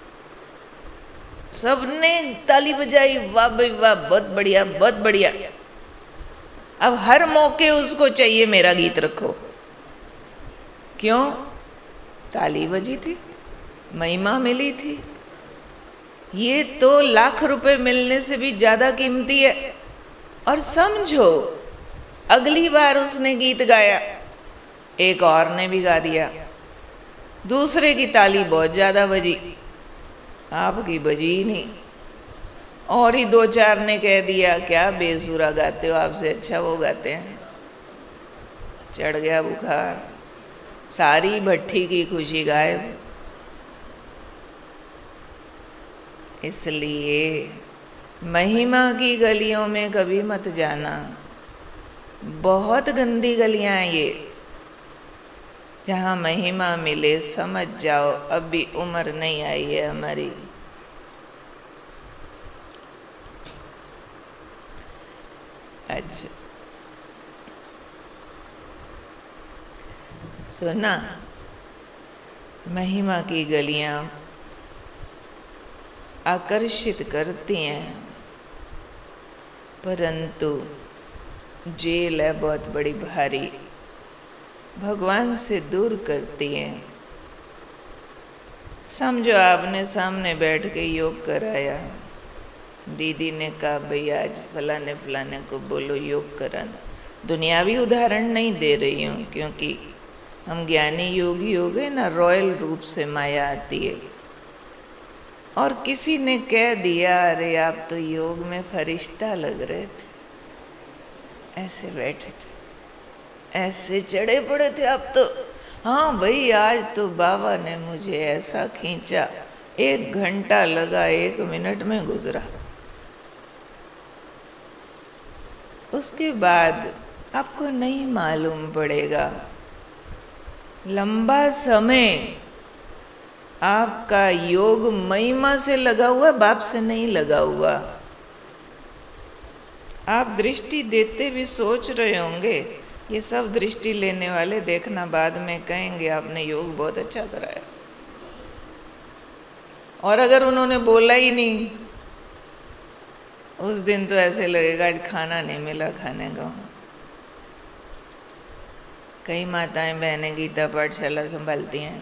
सबने ताली बजाई, वाह भाई वाह, बहुत बढ़िया बहुत बढ़िया। अब हर मौके उसको चाहिए मेरा गीत रखो। क्यों? ताली बजी थी, महिमा मिली थी। ये तो लाख रुपए मिलने से भी ज्यादा कीमती है। और समझो, अगली बार उसने गीत गाया, एक और ने भी गा दिया, दूसरे की ताली बहुत ज्यादा बजी, आपकी बजी ही नहीं। और ही दो चार ने कह दिया, क्या बेसुरा गाते हो, आपसे अच्छा वो गाते हैं। चढ़ गया बुखार, सारी भट्ठी की खुशी गायब। इसलिए महिमा की गलियों में कभी मत जाना, बहुत गंदी गलियां हैं ये। जहाँ महिमा मिले समझ जाओ, अभी उम्र नहीं आई है हमारी। अच्छा सुना, महिमा की गलियां आकर्षित करती हैं, परंतु जेल है बहुत बड़ी भारी, भगवान से दूर करती हैं। समझो आपने सामने बैठ के योग कराया, दीदी ने कहा भाई आज फलाने फलाने को बोलो योग कराना। दुनियावी उदाहरण नहीं दे रही हूँ, क्योंकि हम ज्ञानी योगी हो गए ना, रॉयल रूप से माया आती है। और किसी ने कह दिया, अरे आप तो योग में फरिश्ता लग रहे थे, ऐसे बैठे थे, ऐसे चढ़े पड़े थे आप तो। हाँ भाई, आज तो बाबा ने मुझे ऐसा खींचा, एक घंटा लगा, एक मिनट में गुजरा। उसके बाद आपको नहीं मालूम पड़ेगा, लंबा समय आपका योग महिमा से लगा हुआ, बाप से नहीं लगा हुआ। आप दृष्टि देते भी सोच रहे होंगे, ये सब दृष्टि लेने वाले देखना बाद में कहेंगे आपने योग बहुत अच्छा कराया। और अगर उन्होंने बोला ही नहीं, उस दिन तो ऐसे लगेगा आज खाना नहीं मिला खाने का। कई माताएं बहनें गीता पाठशाला संभालती हैं,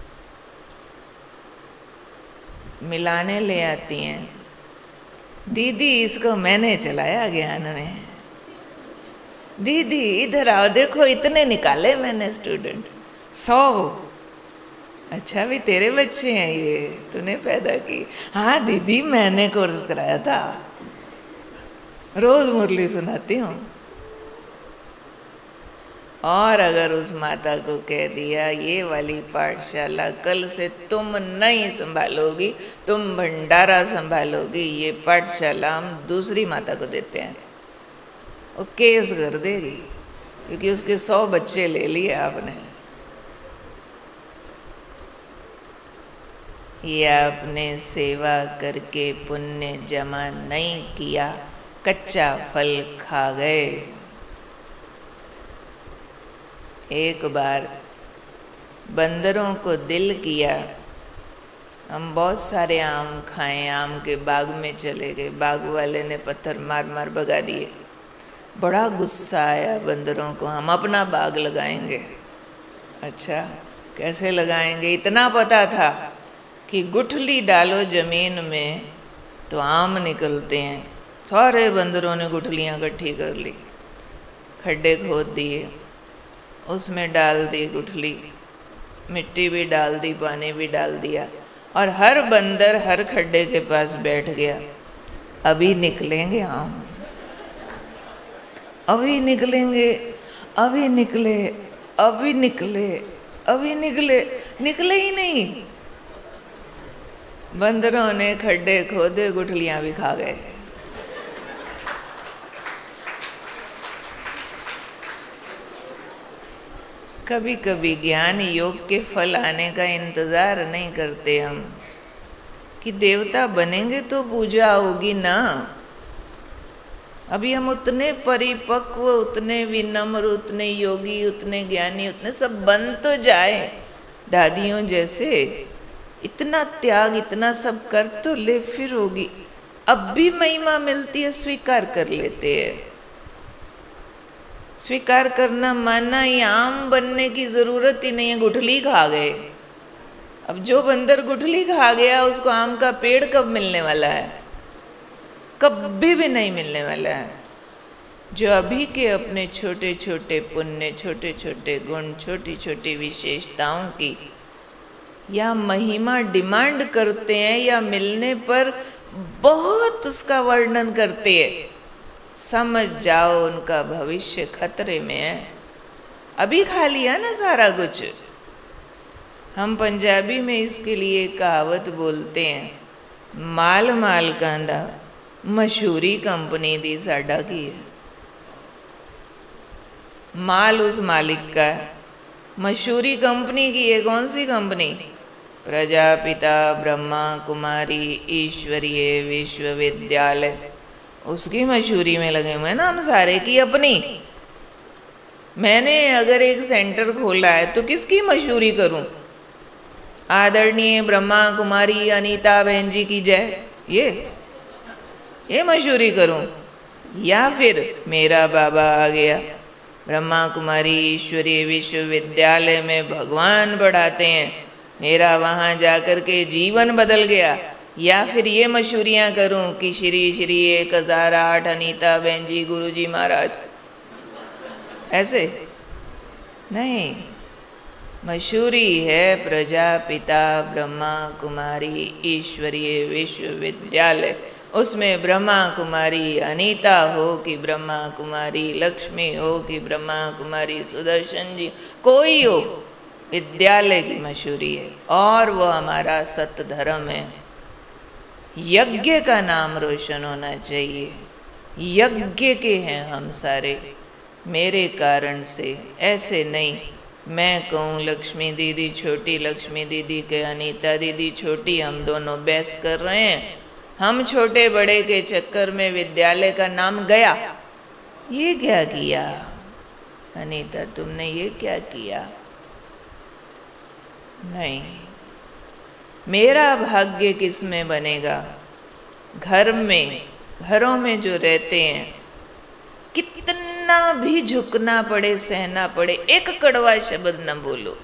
मिलाने ले आती हैं, दीदी इसको मैंने चलाया ज्ञान में, दीदी इधर आओ देखो इतने निकाले मैंने स्टूडेंट, सौ अच्छा भी तेरे बच्चे हैं ये, तूने पैदा की? हाँ दीदी मैंने कोर्स कराया था, रोज मुरली सुनाती हूँ। और अगर उस माता को कह दिया ये वाली पाठशाला कल से तुम नहीं संभालोगी, तुम भंडारा संभालोगी, ये पाठशाला हम दूसरी माता को देते हैं, वो केस कर देगी, क्योंकि उसके सौ बच्चे ले लिए आपने। ये आपने सेवा करके पुण्य जमा नहीं किया, कच्चा फल खा गए। एक बार बंदरों को दिल किया हम बहुत सारे आम खाएं, आम के बाग में चले गए, बाग वाले ने पत्थर मार मार भगा दिए। बड़ा गुस्सा आया बंदरों को, हम अपना बाग लगाएंगे। अच्छा कैसे लगाएंगे? इतना पता था कि गुठली डालो जमीन में तो आम निकलते हैं। सारे बंदरों ने गुठलियाँ इकट्ठी कर ली, खड्डे खोद दिए, उसमें डाल दी गुठली, मिट्टी भी डाल दी, पानी भी डाल दिया, और हर बंदर हर खड्डे के पास बैठ गया। अभी निकलेंगे आम, अभी निकलेंगे, अभी निकले, अभी निकले, अभी निकले, निकले ही नहीं। बंदरों ने खड्डे खोदे, गुठलियां भी खा गए। कभी कभी ज्ञान योग के फल आने का इंतजार नहीं करते हम, कि देवता बनेंगे तो पूजा होगी ना। अभी हम उतने परिपक्व, उतने विनम्र, उतने योगी, उतने ज्ञानी, उतने सब बन तो जाए दादियों जैसे, इतना त्याग, इतना सब कर तो ले, फिर होगी। अब भी महिमा मिलती है, स्वीकार कर लेते हैं। स्वीकार करना, मानना, ये आम बनने की जरूरत ही नहीं है, गुठली खा गए। अब जो बंदर गुठली खा गया उसको आम का पेड़ कब मिलने वाला है? कभी भी नहीं मिलने वाला है। जो अभी के अपने छोटे छोटे पुण्य, छोटे छोटे गुण, छोटी छोटी विशेषताओं की या महिमा डिमांड करते हैं, या मिलने पर बहुत उसका वर्णन करते हैं, समझ जाओ उनका भविष्य खतरे में है। अभी खा लिया ना सारा कुछ। हम पंजाबी में इसके लिए कहावत बोलते हैं, माल माल कांदा मशहूरी कंपनी दी साडा की है। माल उस मालिक का है, मशहूरी कंपनी की है। कौन सी कंपनी? प्रजापिता ब्रह्मा कुमारी ईश्वरीय विश्वविद्यालय, उसकी मशहूरी में लगे हुए ना हम सारे, की अपनी। मैंने अगर एक सेंटर खोला है तो किसकी मशहूरी करूं? आदरणीय ब्रह्मा कुमारी अनीता बहन जी की जय, ये ये मशहूरी करूं? या फिर मेरा बाबा आ गया, ब्रह्मा कुमारी ईश्वरीय विश्वविद्यालय में भगवान पढ़ाते हैं, मेरा वहाँ जाकर के जीवन बदल गया? या फिर ये मशहूरियाँ करूं कि श्री श्री एक हजार आठ अनीता बहन जी गुरु जी महाराज? ऐसे नहीं। मशहूरी है प्रजापिता ब्रह्मा कुमारी ईश्वरीय विश्वविद्यालय। उसमें ब्रह्मा कुमारी अनीता हो कि ब्रह्मा कुमारी लक्ष्मी हो कि ब्रह्मा कुमारी सुदर्शन जी, कोई हो, विद्यालय की मशहूरी है। और वो हमारा सत्य धर्म है। यज्ञ का नाम रोशन होना चाहिए। यज्ञ के हैं हम सारे, मेरे कारण से, ऐसे नहीं मैं कहूँ लक्ष्मी दीदी छोटी, लक्ष्मी दीदी के अनीता दीदी छोटी, हम दोनों बहस कर रहे हैं। हम छोटे बड़े के चक्कर में विद्यालय का नाम गया। ये क्या किया अनीता, तुमने ये क्या किया? नहीं, मेरा भाग्य किस में बनेगा? घर में, घरों में जो रहते हैं, कितना भी झुकना पड़े, सहना पड़े, एक कड़वा शब्द न बोलो।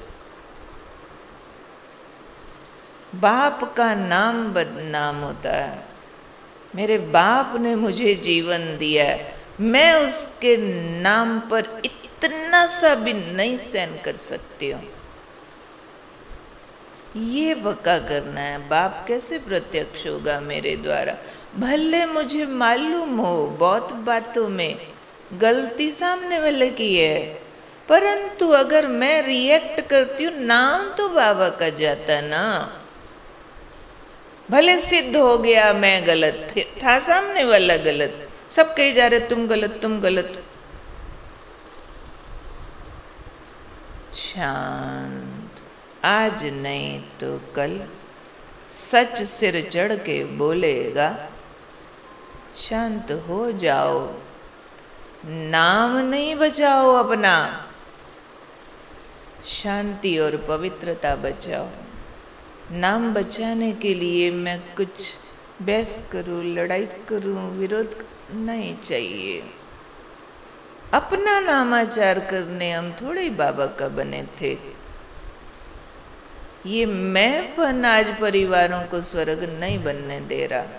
बाप का नाम बदनाम होता है। मेरे बाप ने मुझे जीवन दिया है, मैं उसके नाम पर इतना सा भी नहीं सहन कर सकती हूँ। ये पक्का करना है। बाप कैसे प्रत्यक्ष होगा मेरे द्वारा? भले मुझे मालूम हो बहुत बातों में गलती सामने वाले की है, परंतु अगर मैं रिएक्ट करती हूँ, नाम तो बाबा का जाता ना। भले सिद्ध हो गया मैं गलत थे, था सामने वाला गलत, सब कहे जा रहे तुम गलत तुम गलत। शांत, आज नहीं तो कल सच सिर चढ़ के बोलेगा। शांत हो जाओ, नाम नहीं बचाओ अपना, शांति और पवित्रता बचाओ। नाम बचाने के लिए मैं कुछ बहस करूं, लड़ाई करूं, विरोध नहीं चाहिए। अपना नामाचार करने हम थोड़े ही बाबा का बने थे। ये मैंपन आज परिवारों को स्वर्ग नहीं बनने दे रहा।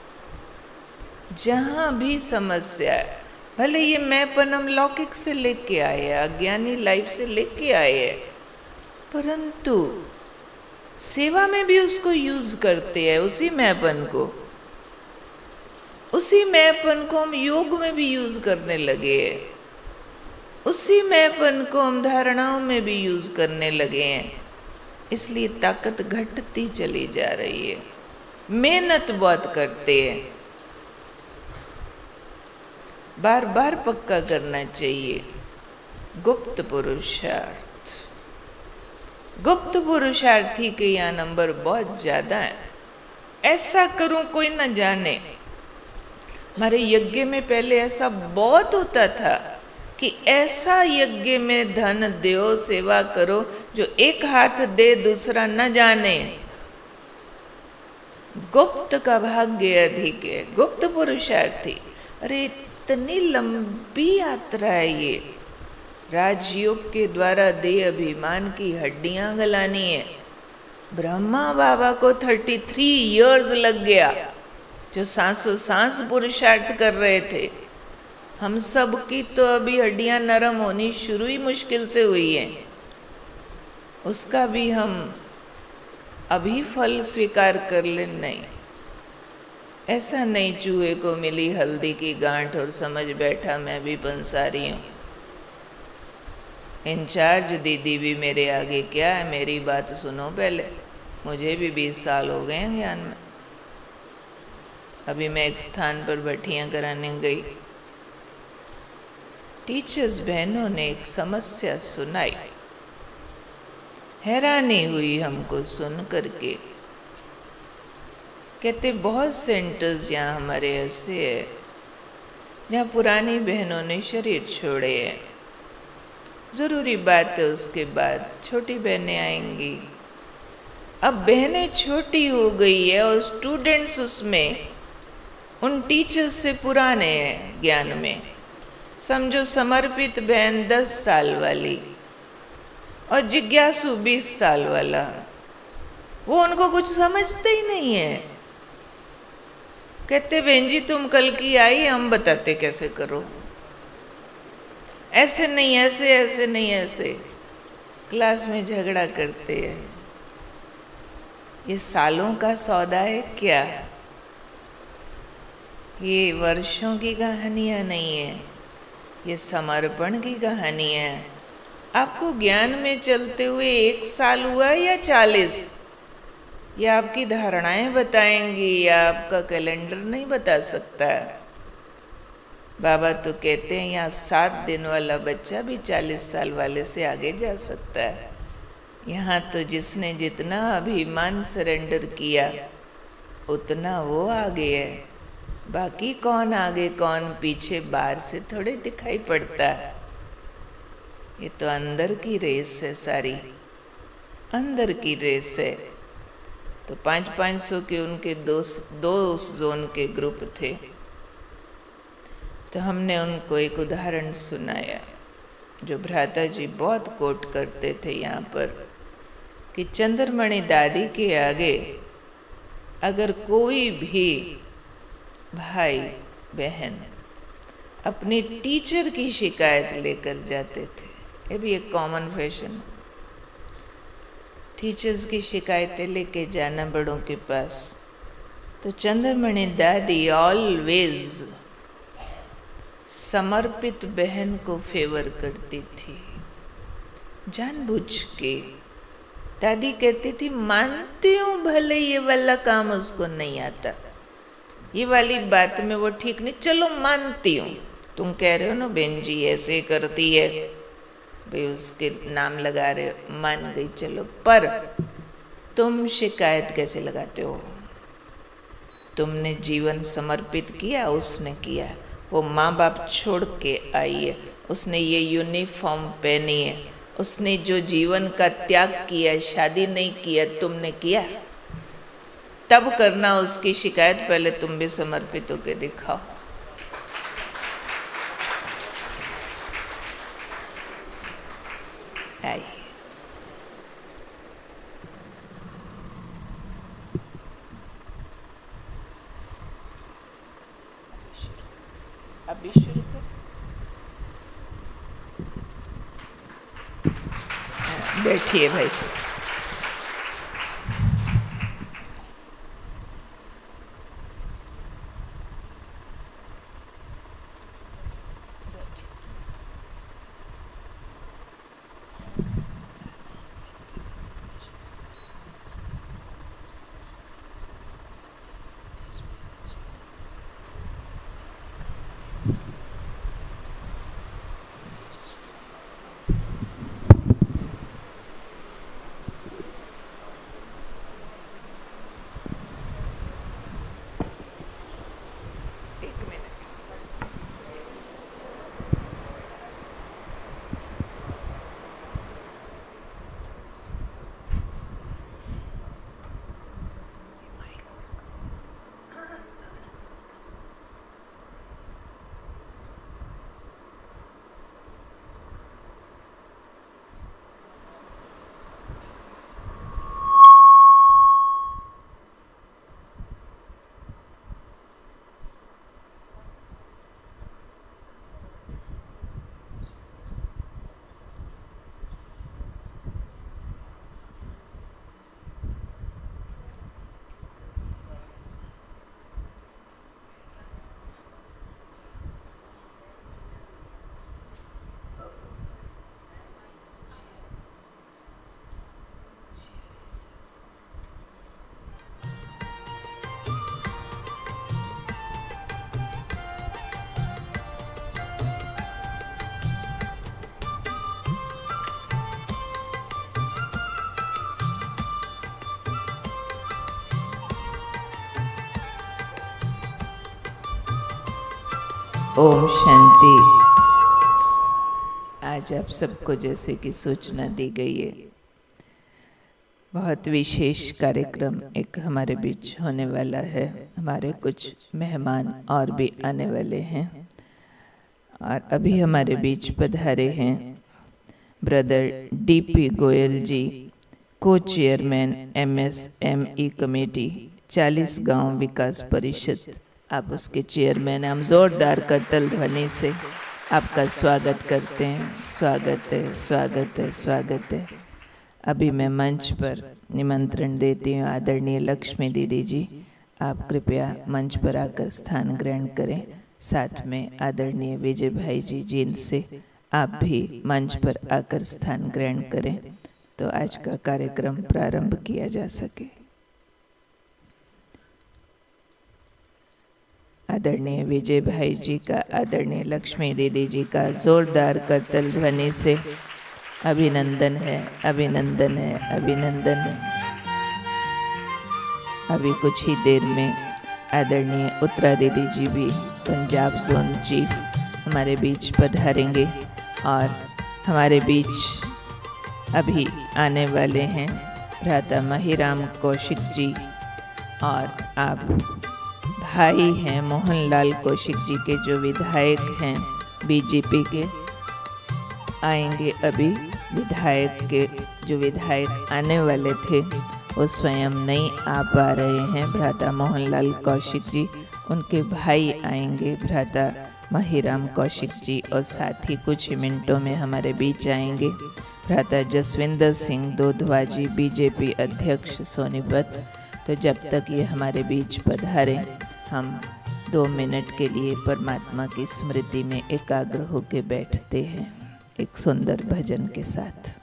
जहां भी समस्या है, भले ये मैंपन हम लौकिक से लेके आए, अज्ञानी लाइफ से लेके आए, परंतु सेवा में भी उसको यूज करते हैं। उसी मैंपन को उसी मैंपन को हम योग में भी यूज करने लगे हैं। उसी मैंपन को हम धारणाओं में भी यूज करने लगे हैं। इसलिए ताकत घटती चली जा रही है। मेहनत बहुत करते हैं, बार बार पक्का करना चाहिए। गुप्त पुरुषार्थ, गुप्त पुरुषार्थी के यहाँ नंबर बहुत ज्यादा है। ऐसा करूं कोई न जाने। हमारे यज्ञ में पहले ऐसा बहुत होता था कि ऐसा यज्ञ में धन दो, सेवा करो, जो एक हाथ दे दूसरा न जाने। गुप्त का भाग्य अधिक है। गुप्त पुरुषार्थी, अरे इतनी लंबी यात्रा है ये। राजयोग के द्वारा देह अभिमान की हड्डियां गलानी है। ब्रह्मा बाबा को थर्टी थ्री इयर्स लग गया, जो सांसों सांस पुरुषार्थ कर रहे थे। हम सब की तो अभी हड्डियां नरम होनी शुरू ही मुश्किल से हुई है। उसका भी हम अभी फल स्वीकार कर ले? नहीं, ऐसा नहीं चूहे को मिली हल्दी की गांठ और समझ बैठा मैं भी पंसारी हूं। इंचार्ज दीदी भी मेरे आगे क्या है, मेरी बात सुनो पहले। मुझे भी बीस साल हो गए हैं ज्ञान में। अभी मैं एक स्थान पर भट्टियां कराने गई। टीचर्स बहनों ने एक समस्या सुनाई। हैरानी हुई हमको सुन करके। कहते बहुत सेंटर्स यहाँ हमारे ऐसे है जहाँ पुरानी बहनों ने शरीर छोड़े हैं। ज़रूरी बात है, उसके बाद छोटी बहनें आएंगी। अब बहनें छोटी हो गई है और स्टूडेंट्स उसमें उन टीचर्स से पुराने हैं ज्ञान में। समझो समर्पित बहन दस साल वाली और जिज्ञासु बीस साल वाला, वो उनको कुछ समझते ही नहीं है। कहते बहन जी तुम कल की आई, हम बताते कैसे करो। ऐसे नहीं, ऐसे ऐसे नहीं, ऐसे क्लास में झगड़ा करते हैं। ये सालों का सौदा है क्या? ये वर्षों की कहानियाँ नहीं है, ये समर्पण की कहानी है। आपको ज्ञान में चलते हुए एक साल हुआ या चालीस, ये आपकी धारणाएं बताएंगी या आपका कैलेंडर नहीं बता सकता। बाबा तो कहते हैं यहाँ सात दिन वाला बच्चा भी चालीस साल वाले से आगे जा सकता है। यहाँ तो जिसने जितना अभिमान सरेंडर किया उतना वो आगे है। बाकी कौन आगे कौन पीछे बाहर से थोड़े दिखाई पड़ता है। ये तो अंदर की रेस है, सारी अंदर की रेस है। तो पाँच पाँच सौ के उनके दो दो उस जोन के ग्रुप थे। तो हमने उनको एक उदाहरण सुनाया जो भ्राता जी बहुत कोट करते थे यहाँ पर, कि चंद्रमणि दादी के आगे अगर कोई भी भाई बहन अपनी टीचर की शिकायत लेकर जाते थे, ये भी एक कॉमन फैशन, टीचर्स की शिकायतें लेके जाना बड़ों के पास। तो चंद्रमणि दादी ऑलवेज समर्पित बहन को फेवर करती थी, जानबूझ के। दादी कहती थी मानती हूँ भले ये वाला काम उसको नहीं आता, ये वाली बात में वो ठीक नहीं, चलो मानती हूँ, तुम कह रहे हो ना बहन जी ऐसे करती है, भाई उसके नाम लगा रहे हो, मान गई चलो, पर तुम शिकायत कैसे लगाते हो? तुमने जीवन समर्पित किया, उसने किया, वो माँ बाप छोड़ के आई है, उसने ये यूनिफॉर्म पहनी है, उसने जो जीवन का त्याग किया, शादी नहीं किया, तुमने किया, तब करना उसकी शिकायत, पहले तुम भी समर्पित होकर दिखाओ। आइए अभी शुरू कर, बैठिए भाई साहब। ओम शांति। आज आप सबको जैसे कि सूचना दी गई है, बहुत विशेष कार्यक्रम एक हमारे बीच होने वाला है। हमारे कुछ मेहमान और भी आने वाले हैं और अभी हमारे बीच पधारे हैं ब्रदर डीपी गोयल जी, को chairman M S M E committee चालीस गांव विकास परिषद। आप उसके चेयरमैन, हम जोरदार करतल ध्वनि से आपका स्वागत करते हैं। स्वागत है, स्वागत है, स्वागत है। अभी मैं मंच पर निमंत्रण देती हूँ आदरणीय लक्ष्मी दीदी जी, आप कृपया मंच पर आकर स्थान ग्रहण करें। साथ में आदरणीय विजय भाई जी, जिनसे आप भी मंच पर आकर स्थान ग्रहण करें तो आज का कार्यक्रम प्रारंभ किया जा सके। आदरणीय विजय भाई जी का, आदरणीय लक्ष्मी दीदी जी का जोरदार करतल ध्वनि से अभिनंदन है, अभिनंदन है, अभिनंदन है। अभी कुछ ही देर में आदरणीय उत्तरा दीदी जी भी, पंजाब जोन चीफ, हमारे बीच पधारेंगे और हमारे बीच अभी आने वाले हैं भ्राता महिराम कौशिक जी, और आप भाई हैं मोहनलाल कौशिक जी के, जो विधायक हैं बीजेपी के, आएंगे। अभी विधायक के जो विधायक आने वाले थे वो स्वयं नहीं आ पा रहे हैं, भ्राता मोहनलाल कौशिक जी, उनके भाई आएंगे भ्राता महिराम कौशिक जी और साथ ही कुछ ही मिनटों में हमारे बीच आएंगे भ्राता जसविंदर सिंह दोधवा जी, बीजेपी अध्यक्ष सोनीपत। तो जब तक ये हमारे बीच पधारे, हम दो मिनट के लिए परमात्मा की स्मृति में एकाग्र होकर बैठते हैं एक सुंदर भजन के साथ।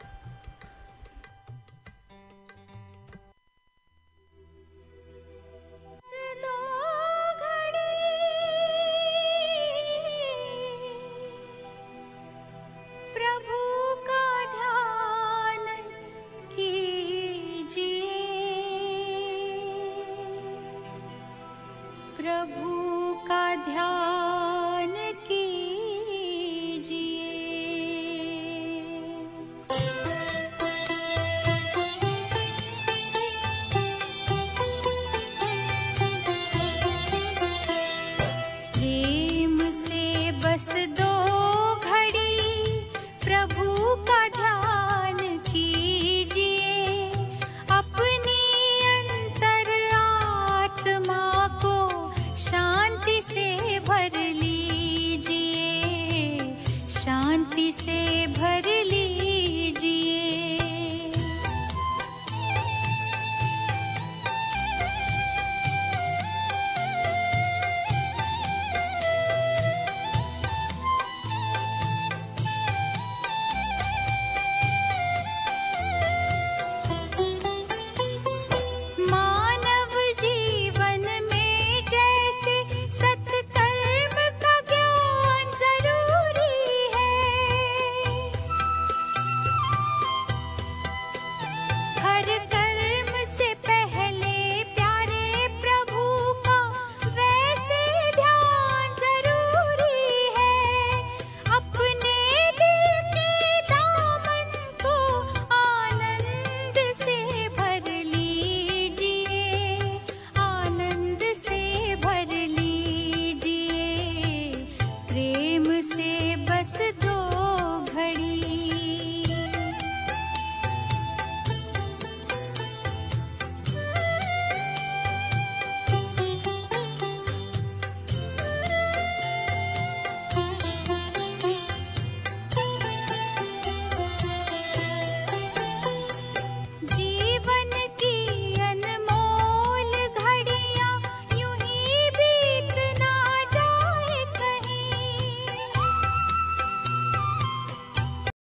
प्रभु का ध्यान कीजिए। प्रेम से बस दो घड़ी प्रभु का ध्यान कीजिए। अपनी अंतर आत्मा को शांति से भर लीजिए, शांति से भर